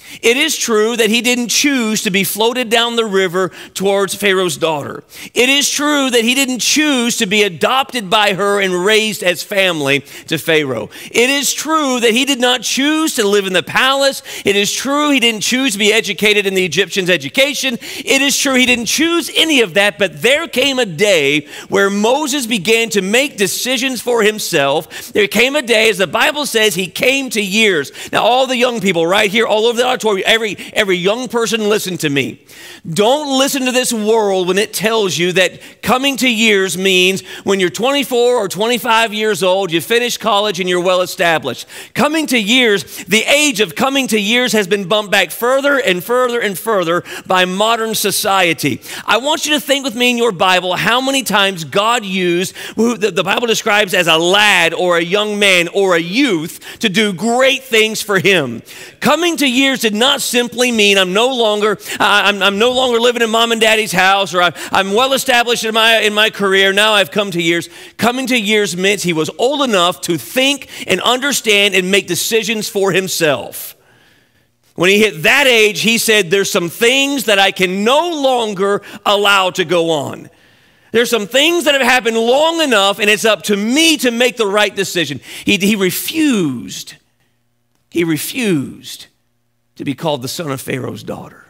It is true that he didn't choose to be floated down the river towards Pharaoh's daughter. It is true that he didn't choose to be adopted by her and raised as family to Pharaoh. It is true that he did not choose to live in the palace. It is true he didn't choose to be educated in the Egyptians' education. It is true he didn't choose any of that, but there came a day where Moses began to make decisions for himself. There came a day, as the Bible says, he came to years. Now, all the young people right here, all over the auditorium, Every, every young person, listen to me. Don't listen to this world when it tells you that coming to years means when you're twenty-four or twenty-five years old, you finish college and you're well established. Coming to years, the age of coming to years has been bumped back further and further and further by modern society. I want you to think with me in your Bible how many times God used who the, the Bible describes as a lad or a young man or a youth to do great things for him. Coming to years did not simply mean I'm no longer uh, I'm, I'm no longer living in mom and daddy's house, or I, I'm well established in my in my career. Now I've come to years. Coming to years meant he was old enough to think and understand and make decisions for himself. When he hit that age, he said, "There's some things that I can no longer allow to go on. There's some things that have happened long enough, and it's up to me to make the right decision." He, he refused. He refused to be called the son of Pharaoh's daughter.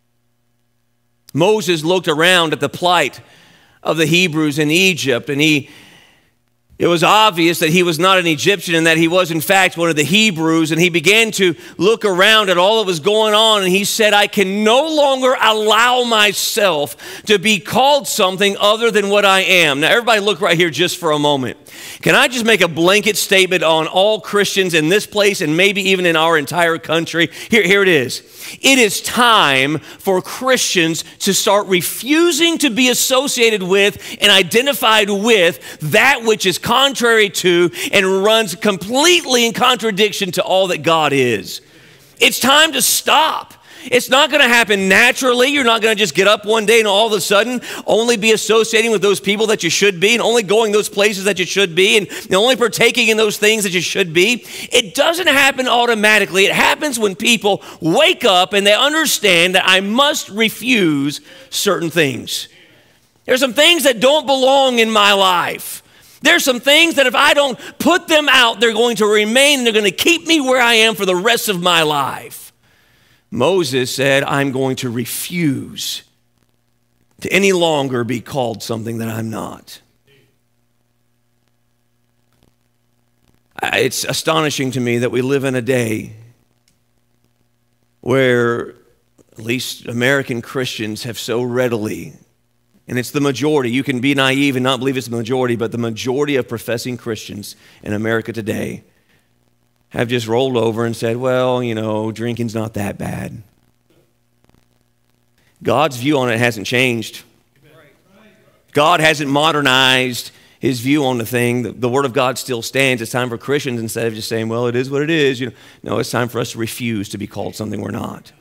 Moses looked around at the plight of the Hebrews in Egypt, and he it was obvious that he was not an Egyptian and that he was, in fact, one of the Hebrews. And he began to look around at all that was going on, and he said, "I can no longer allow myself to be called something other than what I am." Now, everybody look right here just for a moment. Can I just make a blanket statement on all Christians in this place and maybe even in our entire country? Here, here it is. It is time for Christians to start refusing to be associated with and identified with that which is contrary to and runs completely in contradiction to all that God is. It's time to stop. It's not going to happen naturally. You're not going to just get up one day and all of a sudden only be associating with those people that you should be, and only going those places that you should be, and only partaking in those things that you should be. It doesn't happen automatically. It happens when people wake up and they understand that I must refuse certain things. There's some things that don't belong in my life. There's some things that if I don't put them out, they're going to remain, and they're going to keep me where I am for the rest of my life. Moses said, "I'm going to refuse to any longer be called something that I'm not." It's astonishing to me that we live in a day where at least American Christians have so readily, and it's the majority, you can be naive and not believe it's the majority, but the majority of professing Christians in America today have just rolled over and said, "Well, you know, drinking's not that bad." God's view on it hasn't changed. God hasn't modernized his view on the thing. The, the Word of God still stands. It's time for Christians, instead of just saying, "Well, it is what it is," you know, no, it's time for us to refuse to be called something we're not.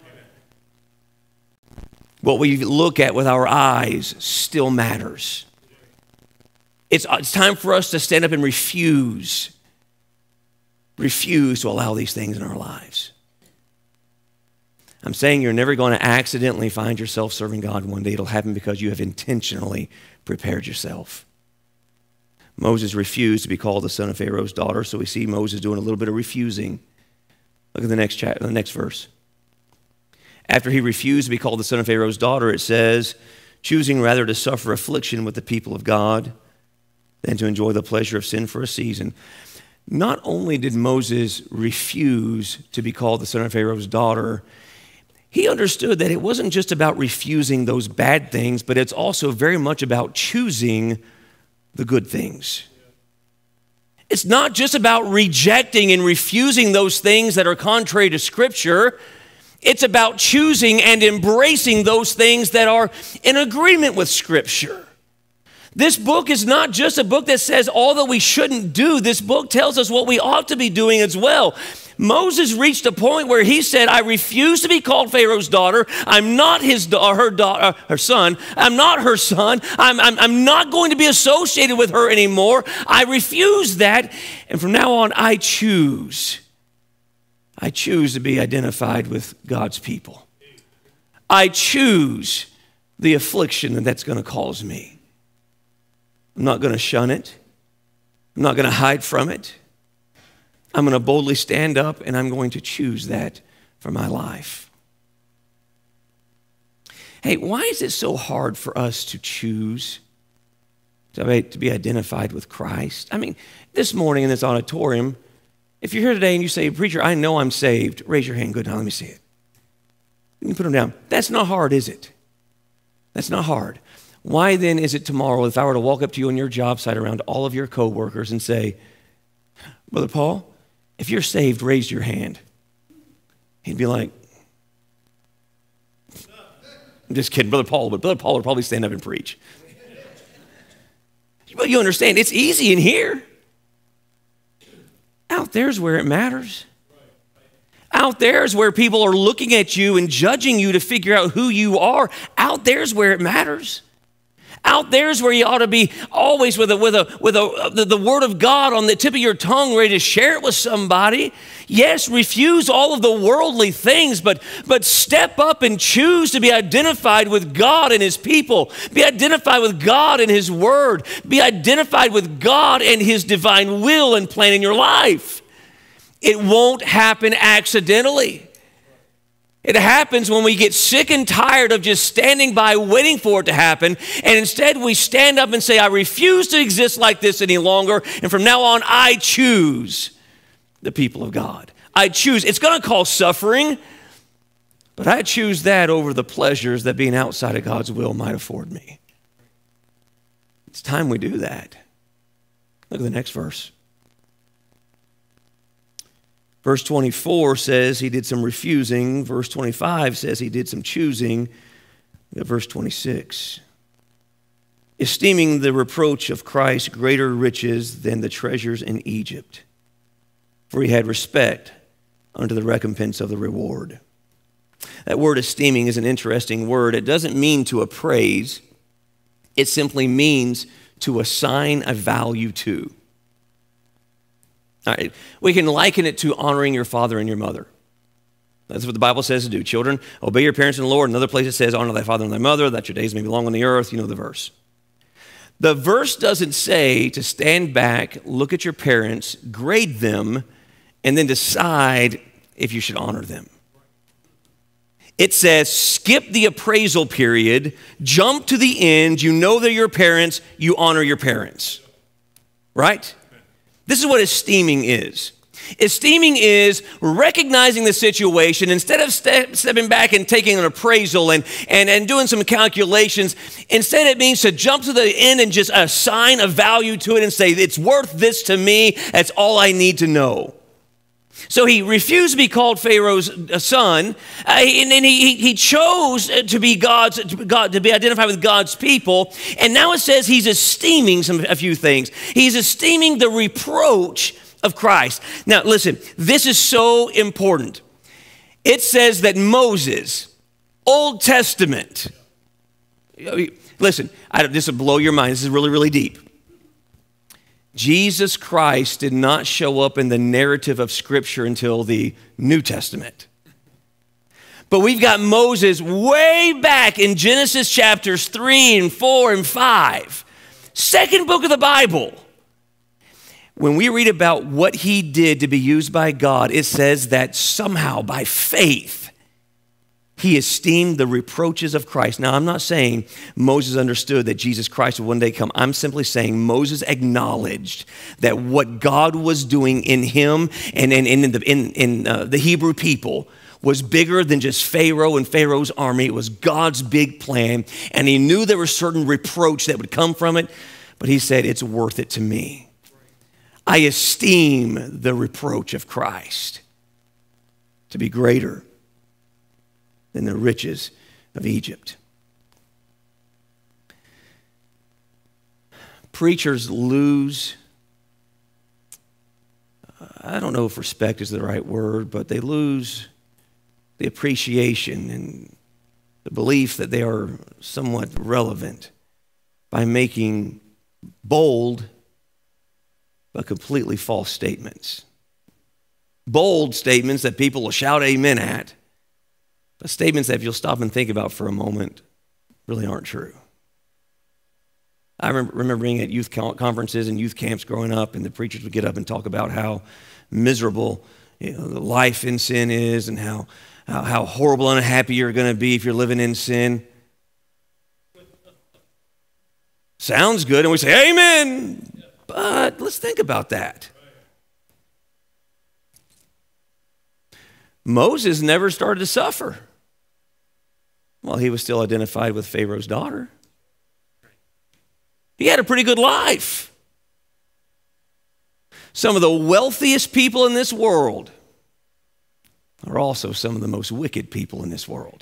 What we look at with our eyes still matters. It's, it's time for us to stand up and refuse Refuse to allow these things in our lives. I'm saying you're never going to accidentally find yourself serving God one day. It'll happen because you have intentionally prepared yourself. Moses refused to be called the son of Pharaoh's daughter, so we see Moses doing a little bit of refusing. Look at the next chapter, the next verse. After he refused to be called the son of Pharaoh's daughter, it says, choosing rather to suffer affliction with the people of God than to enjoy the pleasure of sin for a season. Not only did Moses refuse to be called the son of Pharaoh's daughter, he understood that it wasn't just about refusing those bad things, but it's also very much about choosing the good things. It's not just about rejecting and refusing those things that are contrary to Scripture. It's about choosing and embracing those things that are in agreement with Scripture. This book is not just a book that says all that we shouldn't do. This book tells us what we ought to be doing as well. Moses reached a point where he said, "I refuse to be called Pharaoh's daughter. I'm not his da- her daughter, her son. I'm not her son. I'm, I'm, I'm not going to be associated with her anymore. I refuse that. And from now on, I choose. I choose to be identified with God's people. I choose the affliction that that's going to cause me. I'm not going to shun it. I'm not going to hide from it. I'm going to boldly stand up, and I'm going to choose that for my life. Hey, why is it so hard for us to choose to be, to be identified with Christ? I mean, this morning in this auditorium, if you're here today and you say, preacher, I know I'm saved, raise your hand. Good, now let me see it. You can put them down. That's not hard, is it? That's not hard. Why then is it tomorrow if I were to walk up to you on your job site around all of your coworkers and say, Brother Paul, if you're saved, raise your hand. He'd be like, I'm just kidding, Brother Paul, but Brother Paul would probably stand up and preach. But you understand, it's easy in here. Out there's where it matters. Out there's where people are looking at you and judging you to figure out who you are. Out there's where it matters. Out there's where you ought to be always with a with a with a the, the word of God on the tip of your tongue, ready to share it with somebody. Yes, refuse all of the worldly things, but but step up and choose to be identified with God and his people. Be identified with God and his word. Be identified with God and his divine will and plan in your life. It won't happen accidentally. It happens when we get sick and tired of just standing by waiting for it to happen, and instead we stand up and say, I refuse to exist like this any longer, and from now on I choose the people of God. I choose. It's going to cause suffering, but I choose that over the pleasures that being outside of God's will might afford me. It's time we do that. Look at the next verse. Verse twenty-four says he did some refusing. Verse twenty-five says he did some choosing. Verse twenty-six. Esteeming the reproach of Christ greater riches than the treasures in Egypt, for he had respect unto the recompense of the reward. That word esteeming is an interesting word. It doesn't mean to appraise. It simply means to assign a value to. All right, we can liken it to honoring your father and your mother. That's what the Bible says to do. Children, obey your parents in the Lord. Another place it says, honor thy father and thy mother, that your days may be long on the earth. You know the verse. The verse doesn't say to stand back, look at your parents, grade them, and then decide if you should honor them. It says, skip the appraisal period, jump to the end. You know they're your parents, you honor your parents. Right? This is what esteeming is. Esteeming is recognizing the situation instead of step, stepping back and taking an appraisal and, and, and doing some calculations. Instead, it means to jump to the end and just assign a value to it and say, it's worth this to me. That's all I need to know. So he refused to be called Pharaoh's son, uh, and then he, he chose to be God's, to, God, to be identified with God's people. And now it says he's esteeming some, a few things. He's esteeming the reproach of Christ. Now, listen, this is so important. It says that Moses, Old Testament, listen, I, this will blow your mind. This is really, really deep. Jesus Christ did not show up in the narrative of Scripture until the New Testament. But we've got Moses way back in Genesis chapters three and four and five. Second book of the Bible. When we read about what he did to be used by God, it says that somehow by faith, he esteemed the reproaches of Christ. Now, I'm not saying Moses understood that Jesus Christ would one day come. I'm simply saying Moses acknowledged that what God was doing in him and in, in, the, in, in uh, the Hebrew people was bigger than just Pharaoh and Pharaoh's army. It was God's big plan, and he knew there was certain reproach that would come from it, but he said, it's worth it to me. I esteem the reproach of Christ to be greater than the riches of Egypt. Preachers lose, I don't know if respect is the right word, but they lose the appreciation and the belief that they are somewhat relevant by making bold but completely false statements. bold statements that people will shout amen at, but statements that if you'll stop and think about for a moment really aren't true. I remember, remember being at youth conferences and youth camps growing up, and the preachers would get up and talk about how miserable, you know, the life in sin is, and how, how, how horrible and unhappy you're going to be if you're living in sin. Sounds good, and we say, amen. But let's think about that. Moses never started to suffer while he was still identified with Pharaoh's daughter. He had a pretty good life. Some of the wealthiest people in this world are also some of the most wicked people in this world.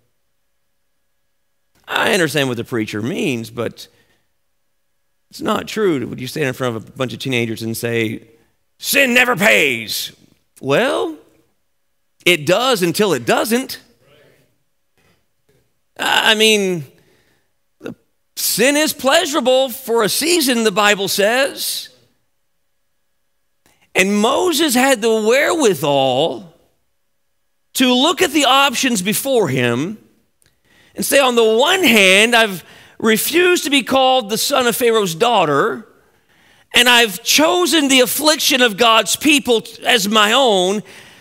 I understand what the preacher means, but it's not true. Would you stand in front of a bunch of teenagers and say, sin never pays? Well, it does until it doesn't. I mean, sin is pleasurable for a season, the Bible says. And Moses had the wherewithal to look at the options before him and say, on the one hand, I've refused to be called the son of Pharaoh's daughter, and I've chosen the affliction of God's people as my own.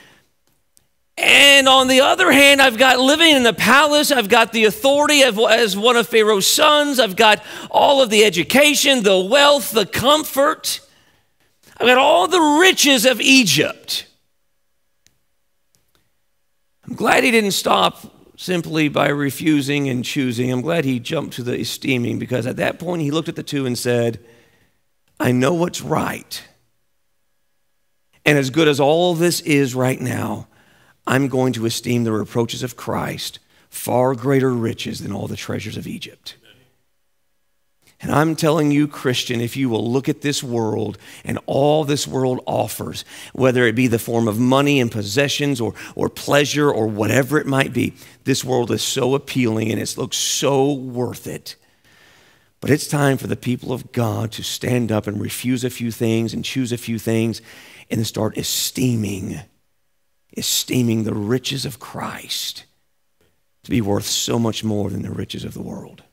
And on the other hand, I've got living in the palace, I've got the authority of, as one of Pharaoh's sons, I've got all of the education, the wealth, the comfort. I've got all the riches of Egypt. I'm glad he didn't stop simply by refusing and choosing. I'm glad he jumped to the esteeming, because at that point he looked at the two and said, I know what's right. And as good as all this is right now, I'm going to esteem the reproaches of Christ far greater riches than all the treasures of Egypt. And I'm telling you, Christian, if you will look at this world and all this world offers, whether it be the form of money and possessions or, or pleasure or whatever it might be, this world is so appealing and it looks so worth it. But it's time for the people of God to stand up and refuse a few things and choose a few things and then start esteeming, esteeming the riches of Christ to be worth so much more than the riches of the world.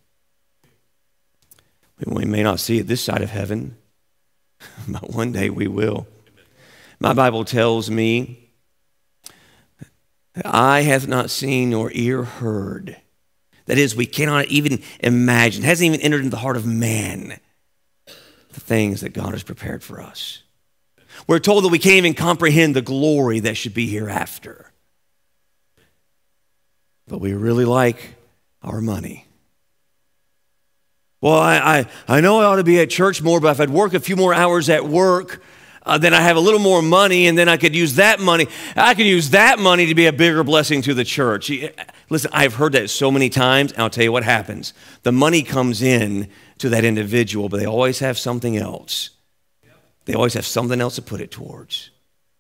We may not see it this side of heaven, but one day we will. My Bible tells me that eye hath not seen nor ear heard. That is, we cannot even imagine, hasn't even entered into the heart of man, the things that God has prepared for us. We're told that we can't even comprehend the glory that should be hereafter. But we really like our money. Well, I, I, I know I ought to be at church more, but if I'd work a few more hours at work, uh, then I have a little more money, and then I could use that money. I could use that money to be a bigger blessing to the church. Listen, I've heard that so many times, and I'll tell you what happens. The money comes in to that individual, but they always have something else. They always have something else to put it towards.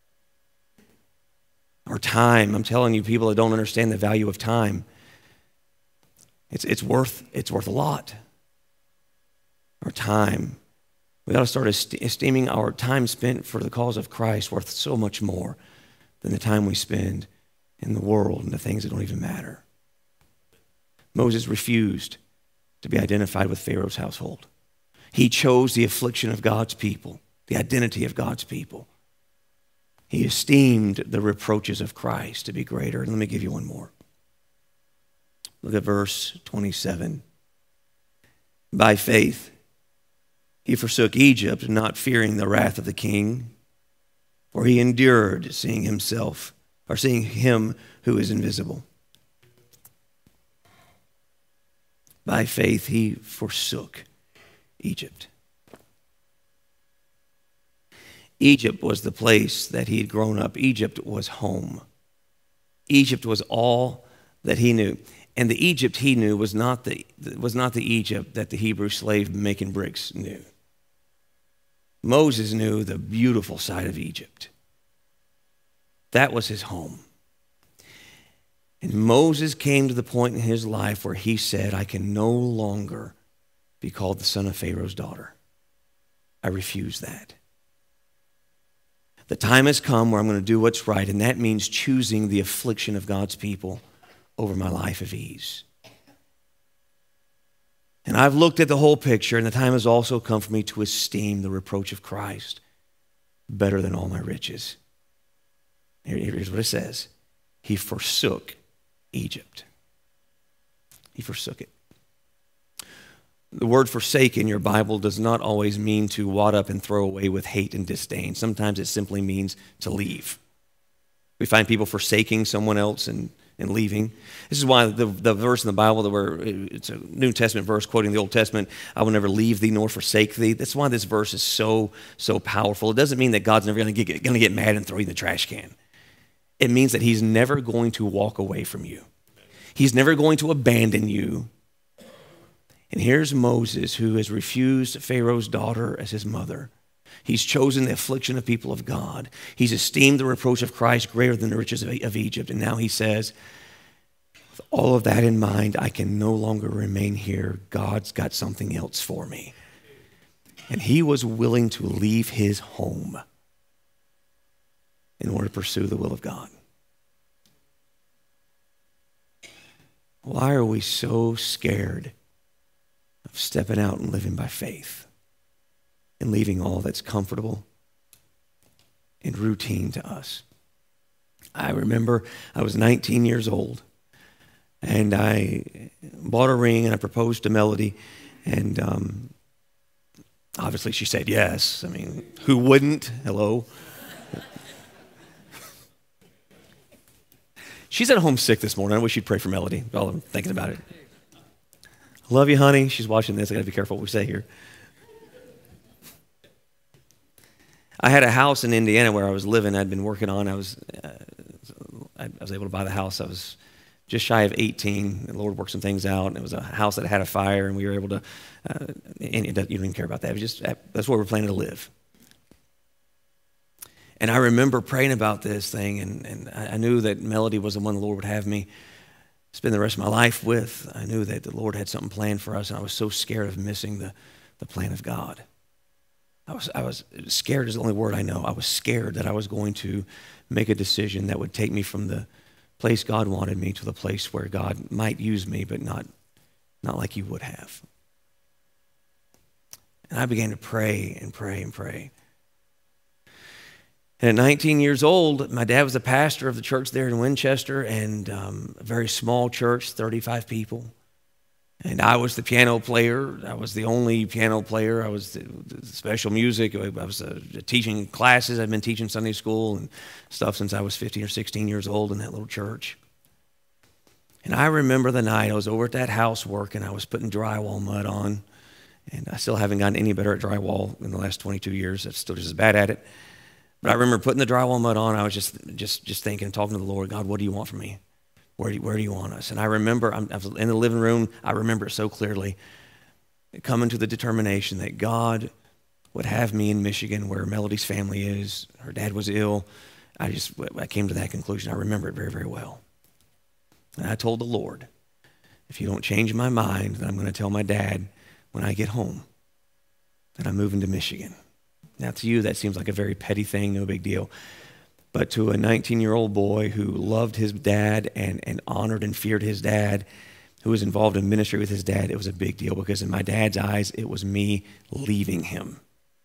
Our time, I'm telling you, people that don't understand the value of time, it's, it's, worth, it's worth a lot. Our time. We got to start esteeming our time spent for the cause of Christ worth so much more than the time we spend in the world and the things that don't even matter. Moses refused to be identified with Pharaoh's household. He chose the affliction of God's people, the identity of God's people. He esteemed the reproaches of Christ to be greater. And let me give you one more. Look at verse twenty-seven. By faith, he forsook Egypt, not fearing the wrath of the king, for he endured seeing himself, or seeing him who is invisible. By faith, he forsook Egypt. Egypt was the place that he had grown up. Egypt was home. Egypt was all that he knew. And the Egypt he knew was not the, was not the Egypt that the Hebrew slave making bricks knew. Moses knew the beautiful side of Egypt. That was his home. And Moses came to the point in his life where he said, I can no longer be called the son of Pharaoh's daughter. I refuse that. The time has come where I'm going to do what's right, and that means choosing the affliction of God's people over my life of ease. And I've looked at the whole picture, and the time has also come for me to esteem the reproach of Christ better than all my riches. Here, here's what it says. He forsook Egypt. He forsook it. The word forsake in your Bible does not always mean to wad up and throw away with hate and disdain. Sometimes it simply means to leave. We find people forsaking someone else and, and leaving. This is why the, the verse in the Bible that we're, it's a New Testament verse quoting the Old Testament, I will never leave thee nor forsake thee. That's why this verse is so, so powerful. It doesn't mean that God's never going to get, going to get mad and throw you in the trash can. It means that he's never going to walk away from you. He's never going to abandon you. And here's Moses, who has refused Pharaoh's daughter as his mother. He's chosen the affliction of people of God. He's esteemed the reproach of Christ greater than the riches of, of Egypt. And now he says, with all of that in mind, I can no longer remain here. God's got something else for me. And he was willing to leave his home in order to pursue the will of God. Why are we so scared of stepping out and living by faith and leaving all that's comfortable and routine to us? I remember I was nineteen years old, and I bought a ring, and I proposed to Melody, and um, obviously she said yes. I mean, who wouldn't? Hello? She's at home sick this morning. I wish you'd pray for Melody while I'm thinking about it. Love you, honey. She's watching this. I got to be careful what we say here. I had a house in Indiana where I was living. I'd been working on. I was, uh, I was able to buy the house. I was just shy of eighteen. The Lord worked some things out. And it was a house that had a fire, and we were able to. Uh, and it, you don't even care about that. It was just that's where we're planning to live. And I remember praying about this thing, and, and I knew that Melody was the one the Lord would have me spend the rest of my life with. I knew that the Lord had something planned for us, and I was so scared of missing the, the plan of God. I was, I was scared is the only word I know. I was scared that I was going to make a decision that would take me from the place God wanted me to the place where God might use me, but not, not like he would have. And I began to pray and pray and pray. And at nineteen years old, my dad was a pastor of the church there in Winchester, and um, a very small church, thirty-five people. And I was the piano player. I was the only piano player. I was the, the special music. I was uh, teaching classes. I've been teaching Sunday school and stuff since I was fifteen or sixteen years old in that little church. And I remember the night I was over at that house working. I was putting drywall mud on, and I still haven't gotten any better at drywall in the last twenty-two years. I'm still just as bad at it. But I remember putting the drywall mud on. I was just, just, just thinking, talking to the Lord, God, what do you want from me? Where do you, where do you want us? And I remember, I'm, I was in the living room. I remember it so clearly, coming to the determination that God would have me in Michigan, where Melody's family is. Her dad was ill. I just, I came to that conclusion. I remember it very, very well. And I told the Lord, if you don't change my mind, then I'm going to tell my dad when I get home that I'm moving to Michigan. Now, to you, that seems like a very petty thing, no big deal. But to a nineteen-year-old boy who loved his dad and, and honored and feared his dad, who was involved in ministry with his dad, it was a big deal, because in my dad's eyes, it was me leaving him.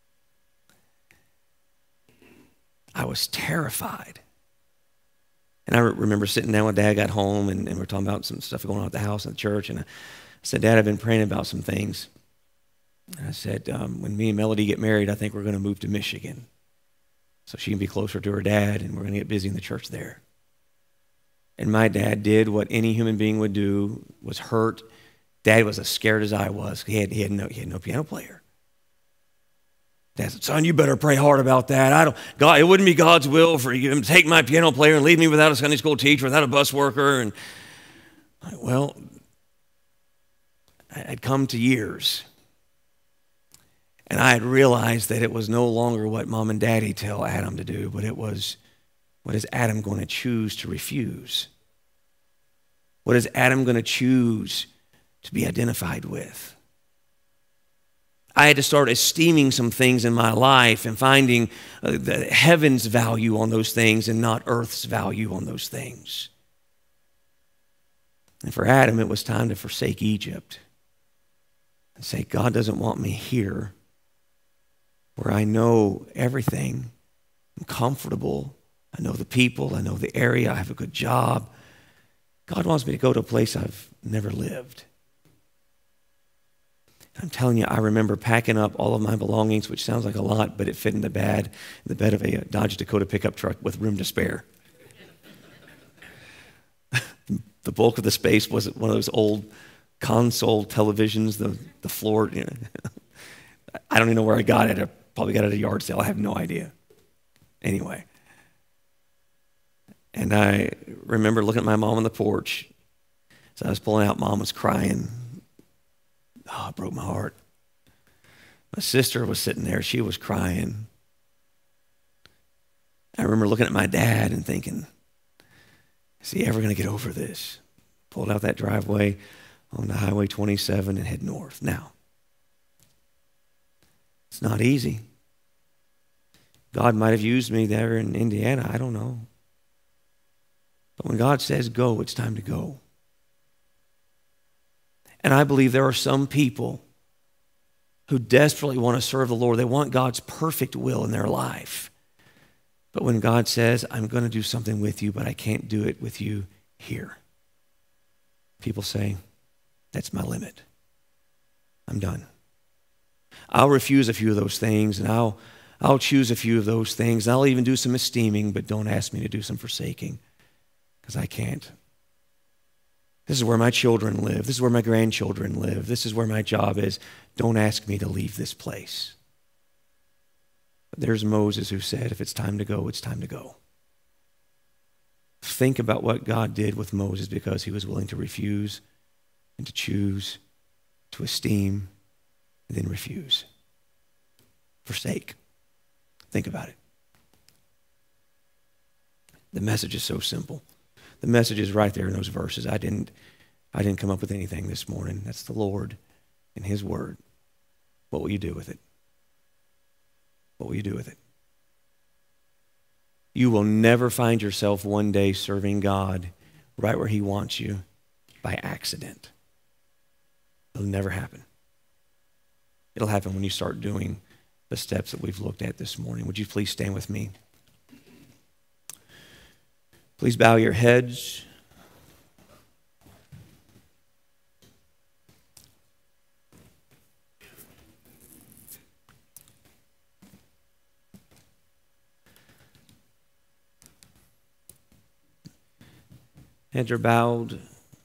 I was terrified. And I remember sitting down with Dad, got home, and, and we were talking about some stuff going on at the house and the church. And I said, Dad, I've been praying about some things. And I said, um, when me and Melody get married, I think we're going to move to Michigan so she can be closer to her dad, and we're going to get busy in the church there. And my dad did what any human being would do, was hurt. Dad was as scared as I was. He had, he had, no, he had no piano player. Dad said, son, you better pray hard about that. I don't, God, it wouldn't be God's will for you to take my piano player and leave me without a Sunday school teacher, without a bus worker. And I, well, I'd come to years. And I had realized that it was no longer what Mom and Daddy tell Adam to do, but it was, what is Adam going to choose to refuse? What is Adam going to choose to be identified with? I I had to start esteeming some things in my life and finding uh, the heaven's value on those things and not earth's value on those things. And for Adam, it was time to forsake Egypt and say, God doesn't want me here where I know everything. I'm comfortable. I know the people. I know the area. I have a good job. God wants me to go to a place I've never lived. I'm telling you, I remember packing up all of my belongings, which sounds like a lot, but it fit in the bed, in the bed of a Dodge Dakota pickup truck with room to spare. The bulk of the space was one of those old console televisions, the, the floor. You know. I don't even know where I got it. I probably got it at a yard sale. I have no idea. Anyway. And I remember looking at my mom on the porch. So I was pulling out, Mom was crying. Oh, it broke my heart. My sister was sitting there. She was crying. I remember looking at my dad and thinking, is he ever going to get over this? Pulled out that driveway on the Highway twenty-seven and head north. Now, it's not easy. God might have used me there in Indiana. I don't know. But when God says go, it's time to go. And I believe there are some people who desperately want to serve the Lord. They want God's perfect will in their life. But when God says, I'm going to do something with you, but I can't do it with you here, people say, that's my limit. I'm done. I'll refuse a few of those things, and I'll, I'll choose a few of those things. I'll even do some esteeming, but don't ask me to do some forsaking, because I can't. This is where my children live. This is where my grandchildren live. This is where my job is. Don't ask me to leave this place. But there's Moses who said, if it's time to go, it's time to go. Think about what God did with Moses because he was willing to refuse and to choose, to esteem, and then refuse. Forsake. Think about it. The message is so simple. The message is right there in those verses. I didn't, I didn't come up with anything this morning. That's the Lord and his word. What will you do with it? What will you do with it? You will never find yourself one day serving God right where he wants you by accident. It'll never happen. It'll happen when you start doing the steps that we've looked at this morning. Would you please stand with me? Please bow your heads. Heads are bowed.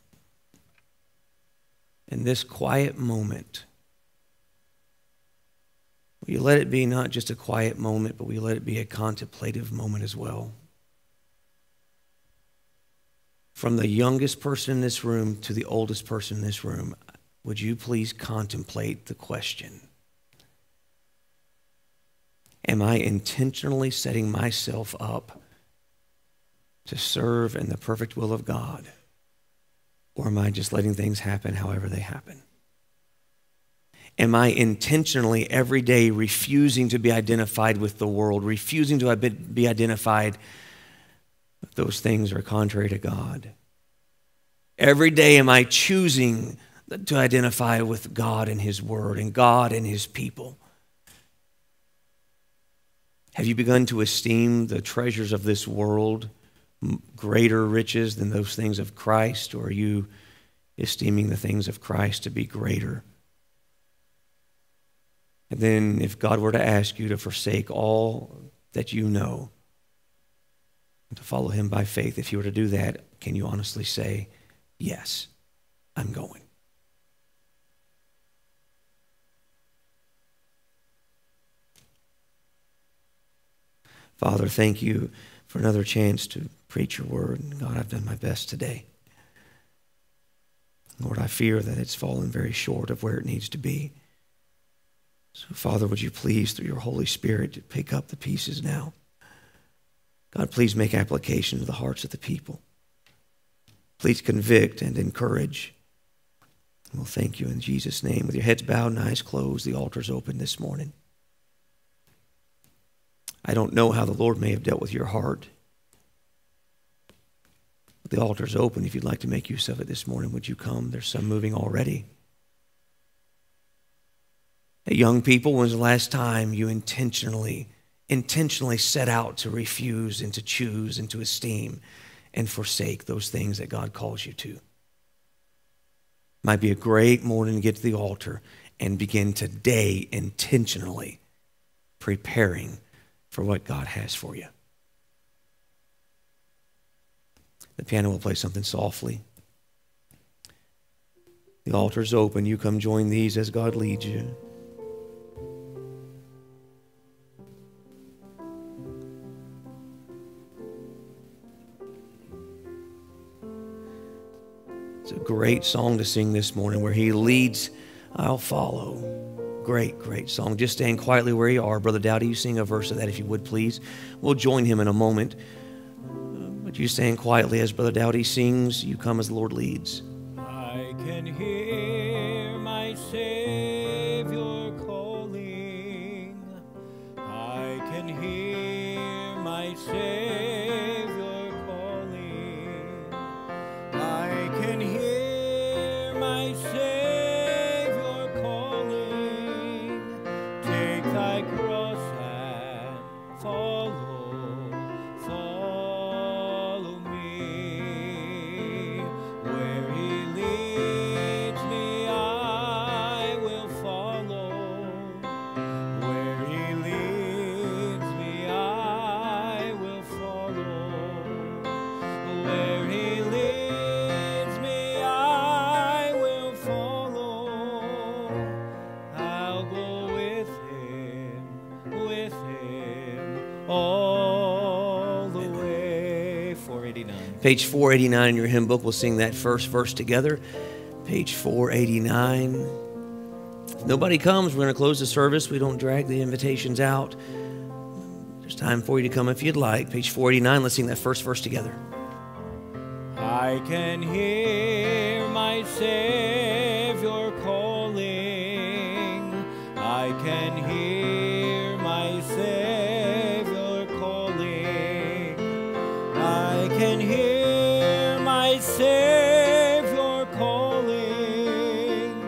In this quiet moment, will you let it be not just a quiet moment, but will you let it be a contemplative moment as well? From the youngest person in this room to the oldest person in this room, would you please contemplate the question? Am I intentionally setting myself up to serve in the perfect will of God? Or am I just letting things happen however they happen? Am I intentionally every day refusing to be identified with the world, refusing to be identified with those things are contrary to God? Every day am I choosing to identify with God and his word and God and his people? Have you begun to esteem the treasures of this world greater riches than those things of Christ, or are you esteeming the things of Christ to be greater? And then if God were to ask you to forsake all that you know and to follow him by faith, if you were to do that, can you honestly say, yes, I'm going? Father, thank you for another chance to preach your word. God, I've done my best today. Lord, I fear that it's fallen very short of where it needs to be. So, Father, would you please, through your Holy Spirit, to pick up the pieces now? God, please make application to the hearts of the people. Please convict and encourage. We'll thank you in Jesus' name. With your heads bowed and eyes closed, the altar's open this morning. I don't know how the Lord may have dealt with your heart. But the altar's open. If you'd like to make use of it this morning, would you come? There's some moving already. Hey, young people, when was the last time you intentionally, intentionally set out to refuse and to choose and to esteem and forsake those things that God calls you to? Might be a great morning to get to the altar and begin today intentionally preparing for what God has for you. The piano will play something softly. The altar's open. You come join these as God leads you. It's a great song to sing this morning. Where he leads, I'll follow. Great, great song. Just stand quietly where you are. Brother Dowdy, you sing a verse of that if you would, please. We'll join him in a moment. But you stand quietly as Brother Dowdy sings. You come as the Lord leads. I can hear my Savior calling. I can hear my Savior calling. I can hear my Savior calling. Take thy cross and follow, follow me. Where he leads me, I will follow. Where he leads me, I will follow. Where he leads me, I will follow. I'll go with him, with him all the way. four eighty-nine. Page four eighty-nine in your hymn book. We'll sing that first verse together. Page four eighty-nine. If nobody comes, we're going to close the service. We don't drag the invitations out. There's time for you to come if you'd like. Page four eighty-nine. Let's sing that first verse together. I can hear my Savior calling. I can hear my Savior calling. I can hear my Savior calling.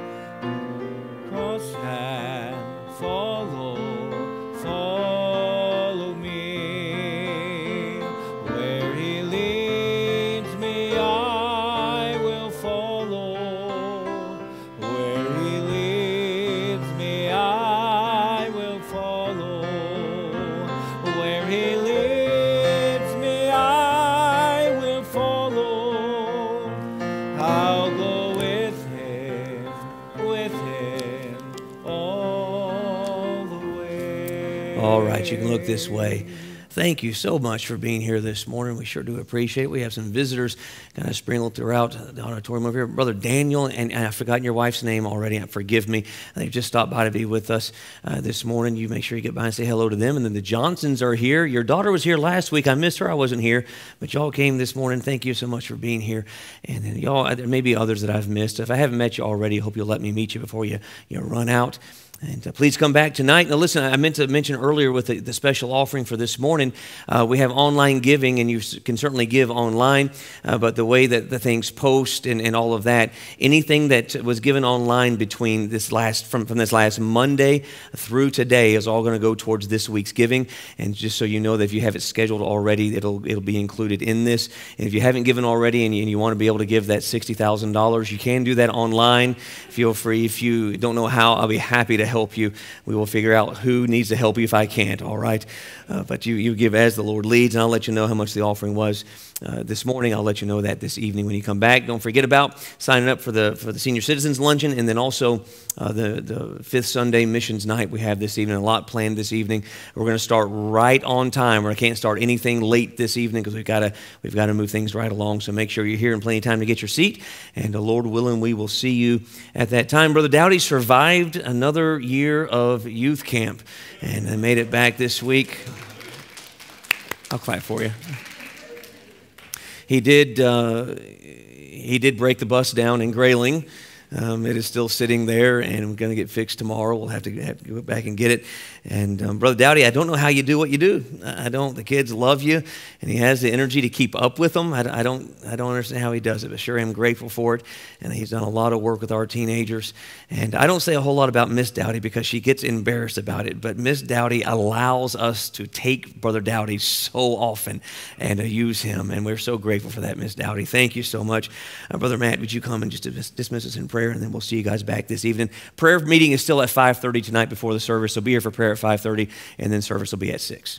Cross and follow, follow me. Where he leads me, I will follow. Where he leads me, I will follow. Where he leads me, I will follow. I'll go with him, with him all the way. All right, you can look this way. Thank you so much for being here this morning. We sure do appreciate it. We have some visitors kind of sprinkled throughout the auditorium over here. Brother Daniel, and, and I've forgotten your wife's name already. Forgive me. They've just stopped by to be with us uh, this morning. You make sure you get by and say hello to them. And then the Johnsons are here. Your daughter was here last week. I missed her. I wasn't here. But y'all came this morning. Thank you so much for being here. And then y'all, there may be others that I've missed. If I haven't met you already, I hope you'll let me meet you before you, you run out. And uh, please come back tonight. Now listen, I meant to mention earlier with the, the special offering for this morning, uh, we have online giving, and you can certainly give online, uh, but the way that the things post and, and all of that, anything that was given online between this last, from, from this last Monday through today is all going to go towards this week's giving. And just so you know that if you have it scheduled already, it'll, it'll be included in this. And if you haven't given already and you, and you want to be able to give that sixty thousand dollars, you can do that online. Feel free. If you don't know how, I'll be happy to help you. We will figure out who needs to help you if I can't, all right? Uh, but you, you give as the Lord leads, and I'll let you know how much the offering was uh, this morning. I'll let you know that this evening when you come back. Don't forget about signing up for the for the Senior Citizens Luncheon, and then also uh, the, the fifth Sunday Missions Night we have this evening. A lot planned this evening. We're going to start right on time, or I can't start anything late this evening because we've got to we've got to move things right along. So make sure you're here in plenty of time to get your seat, and uh, Lord willing, we will see you at that time. Brother Dowdy survived another year of youth camp, and I made it back this week. I'll clap for you. He did. Uh, he did break the bus down in Grayling. Um, it is still sitting there, and we're going to get fixed tomorrow. We'll have to, have to go back and get it. And um, Brother Dowdy, I don't know how you do what you do. I don't. The kids love you, and he has the energy to keep up with them. I, I don't. I don't understand how he does it, but sure am grateful for it. And he's done a lot of work with our teenagers. And I don't say a whole lot about Miss Dowdy because she gets embarrassed about it. But Miss Dowdy allows us to take Brother Dowdy so often and to use him, and we're so grateful for that, Miss Dowdy. Thank you so much, uh, Brother Matt. Would you come and just dismiss us in prayer, and then we'll see you guys back this evening. Prayer meeting is still at five thirty tonight before the service, so be here for prayer at five thirty, and then service will be at six.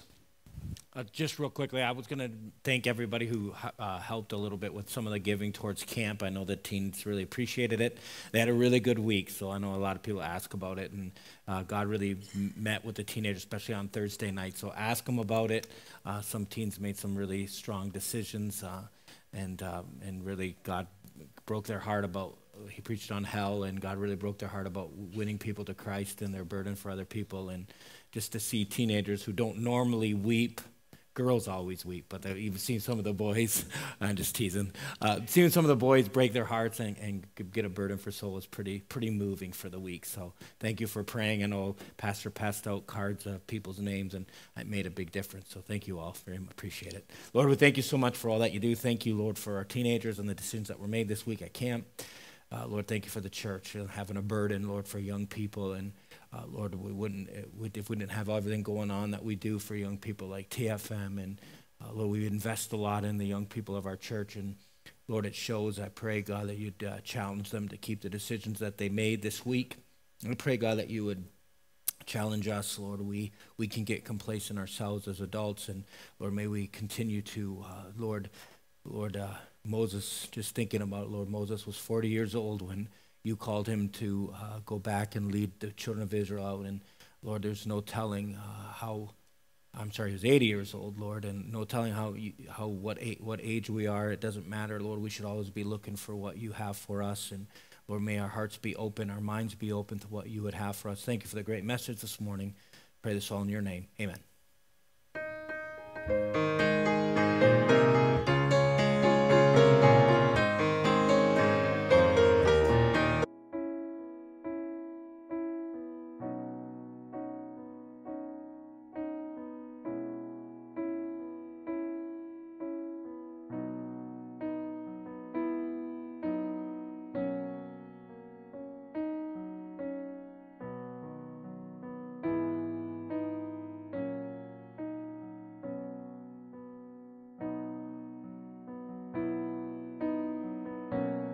Uh, just real quickly, I was going to thank everybody who uh, helped a little bit with some of the giving towards camp. I know the teens really appreciated it. They had a really good week, so I know a lot of people ask about it, and uh, God really met with the teenagers, especially on Thursday night, so ask them about it. Uh, some teens made some really strong decisions, uh, and, uh, and really God broke their heart about, he preached on hell, and God really broke their heart about winning people to Christ and their burden for other people, and just to see teenagers who don't normally weep. Girls always weep, but you've seen some of the boys, I'm just teasing, uh, seeing some of the boys break their hearts and, and get a burden for soul is pretty pretty moving for the week. So thank you for praying. I know Pastor passed out cards of people's names, and it made a big difference. So thank you all. Very much appreciate it. Lord, we thank you so much for all that you do. Thank you, Lord, for our teenagers and the decisions that were made this week at camp. Uh, Lord, thank you for the church and having a burden, Lord, for young people. And uh, Lord, we wouldn't, if we didn't have everything going on that we do for young people like T F M, and uh, Lord, we invest a lot in the young people of our church. And Lord, it shows. I pray, God, that you'd uh, challenge them to keep the decisions that they made this week. And I pray, God, that you would challenge us, Lord. We we can get complacent ourselves as adults, and Lord, may we continue to, uh, Lord, Lord. Uh, Moses, just thinking about, Lord, Moses was forty years old when you called him to uh, go back and lead the children of Israel out. And Lord, there's no telling uh, how, I'm sorry, he was eighty years old, Lord, and no telling how, you, how what, what age we are. It doesn't matter, Lord. We should always be looking for what you have for us. And Lord, may our hearts be open, our minds be open to what you would have for us. Thank you for the great message this morning. Pray this all in your name. Amen.